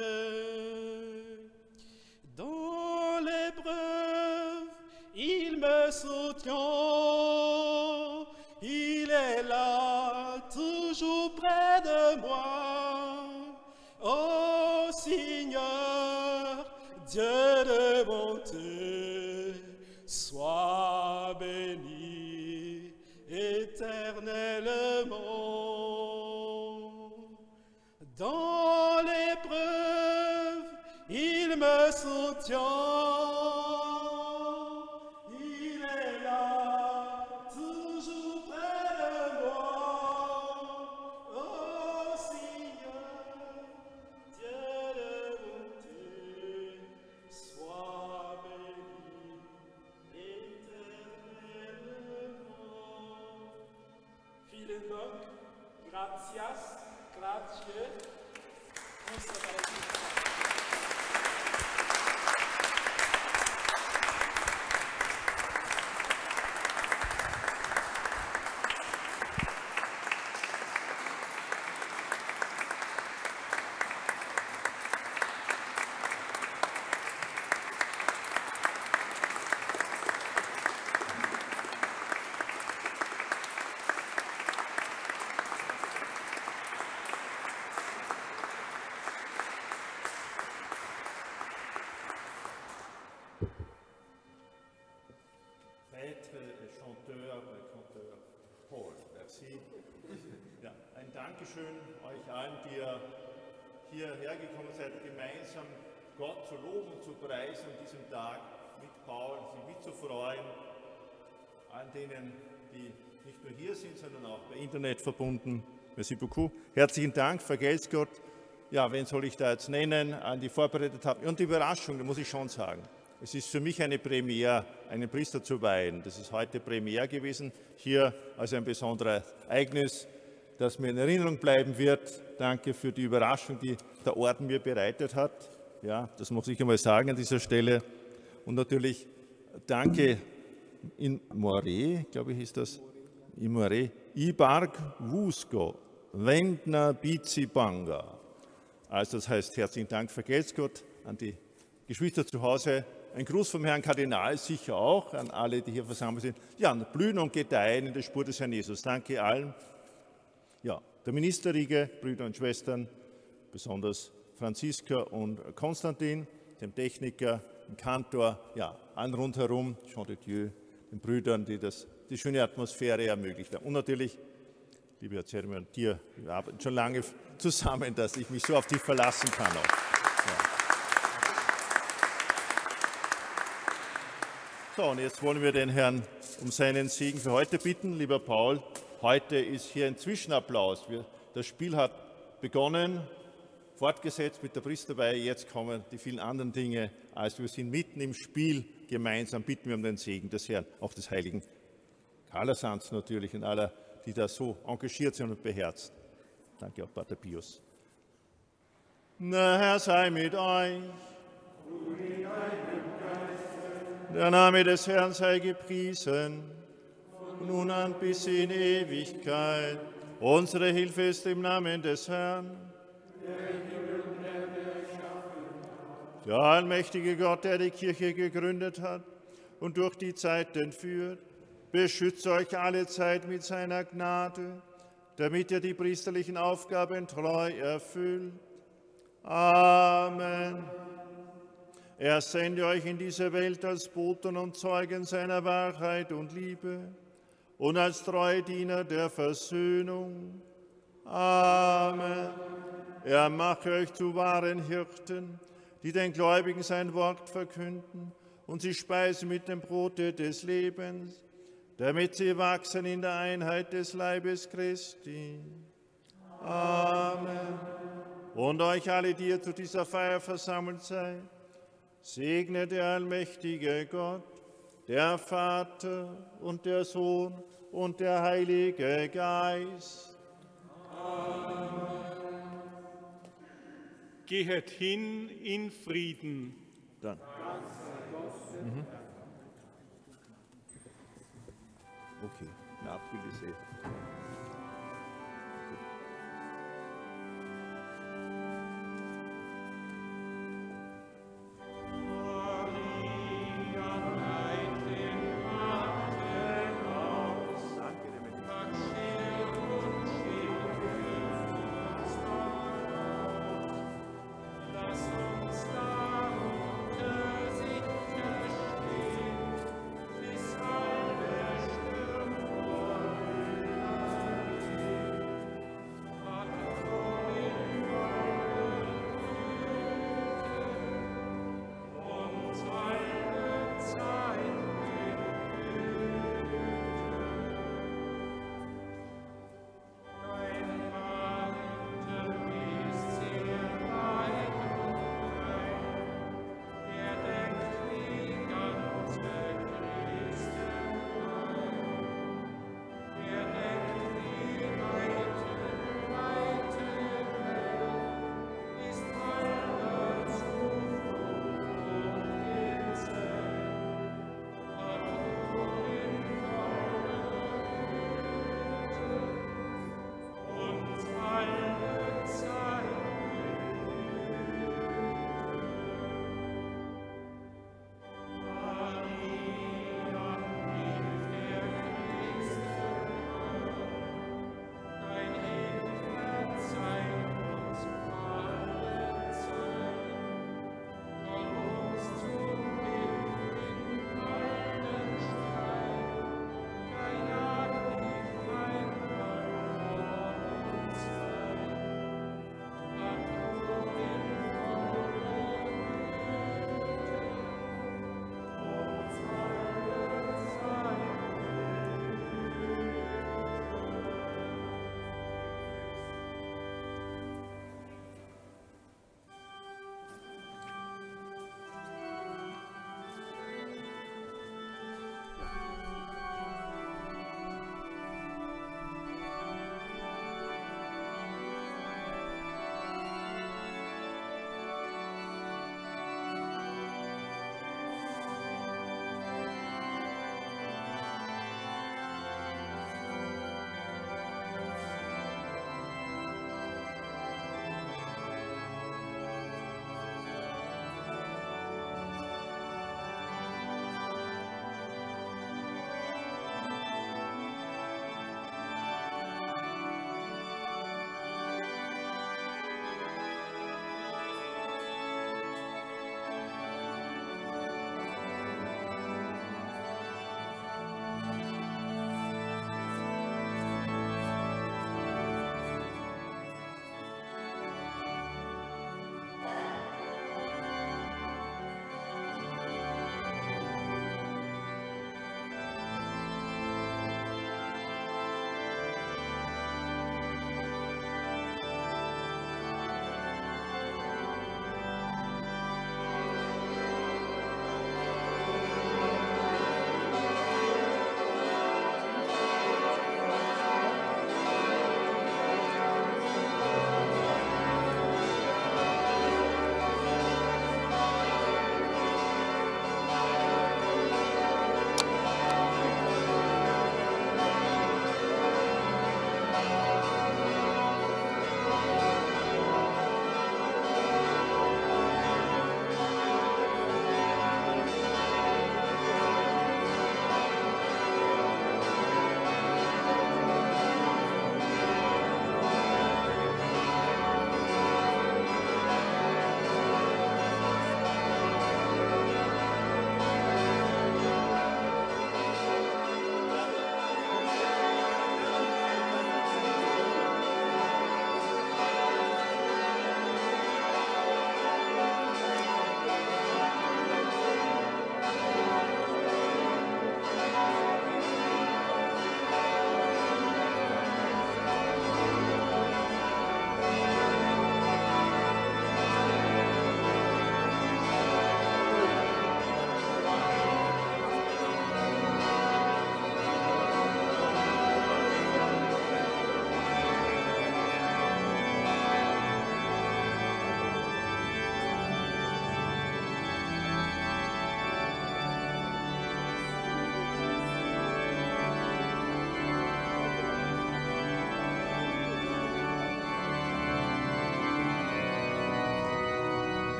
Dans l'épreuve, il me soutient, il est là, toujours près de moi. Ô Seigneur, Dieu de bonté, sois béni éternellement. Dans l'épreuve, il me soutient, il est là, toujours près de moi. Ô Seigneur, Dieu de bonté, sois béni éternellement. Vielen Dank, gracias, grazie. Chanteur Paul. Merci. Ja, ein Dankeschön euch allen, die ihr hierher gekommen seid, gemeinsam Gott zu loben und zu preisen an diesem Tag mit Paul, sich mitzufreuen, allen denen, die nicht nur hier sind, sondern auch bei Internet verbunden. Merci beaucoup. Herzlichen Dank, vergelt's Gott. Ja, wen soll ich da jetzt nennen, an die vorbereitet haben? Und die Überraschung, da muss ich schon sagen. Es ist für mich eine Premiere, einen Priester zu weihen. Das ist heute Premiere gewesen, hier als ein besonderes Ereignis, das mir in Erinnerung bleiben wird. Danke für die Überraschung, die der Orden mir bereitet hat. Ja, das muss ich einmal sagen an dieser Stelle. Und natürlich danke in More, glaube ich, ist das, in More, Ibarg Wusko, Wendner Bizibanga. Also das heißt, herzlichen Dank, vergelt's Gott, an die Geschwister zu Hause. Ein Gruß vom Herrn Kardinal sicher auch an alle, die hier versammelt sind. Ja, blühen und gedeihen in der Spur des Herrn Jesus. Danke allen. Ja, der Ministerriege, Brüder und Schwestern, besonders Franziska und Konstantin, dem Techniker, dem Kantor, ja, allen rundherum, Jean de Dieu, den Brüdern, die die schöne Atmosphäre ermöglicht haben. Und natürlich, liebe Herr Zermer und dir, wir arbeiten schon lange zusammen, dass ich mich so auf dich verlassen kann auch. Ja. So, und jetzt wollen wir den Herrn um seinen Segen für heute bitten. Lieber Paul, heute ist hier ein Zwischenapplaus. Das Spiel hat begonnen, fortgesetzt mit der Priesterweihe. Jetzt kommen die vielen anderen Dinge. Also wir sind mitten im Spiel gemeinsam. Bitten wir um den Segen des Herrn, auch des heiligen Kalasanz natürlich und aller, die da so engagiert sind und beherzt. Danke auch, Pater Pius. Der Herr sei mit euch. Der Name des Herrn sei gepriesen, nun an bis in Ewigkeit. Unsere Hilfe ist im Namen des Herrn. Der allmächtige Gott, der die Kirche gegründet hat und durch die Zeiten führt, beschützt euch alle Zeit mit seiner Gnade, damit ihr die priesterlichen Aufgaben treu erfüllt. Amen. Er sende euch in diese Welt als Boten und Zeugen seiner Wahrheit und Liebe und als treue Diener der Versöhnung. Amen. Er mache euch zu wahren Hirten, die den Gläubigen sein Wort verkünden und sie speisen mit dem Brote des Lebens, damit sie wachsen in der Einheit des Leibes Christi. Amen. Und euch alle, die ihr zu dieser Feier versammelt seid, segne der allmächtige Gott, der Vater und der Sohn und der Heilige Geist. Amen. Gehet hin in Frieden. Dann. Okay, na, bitte sehr.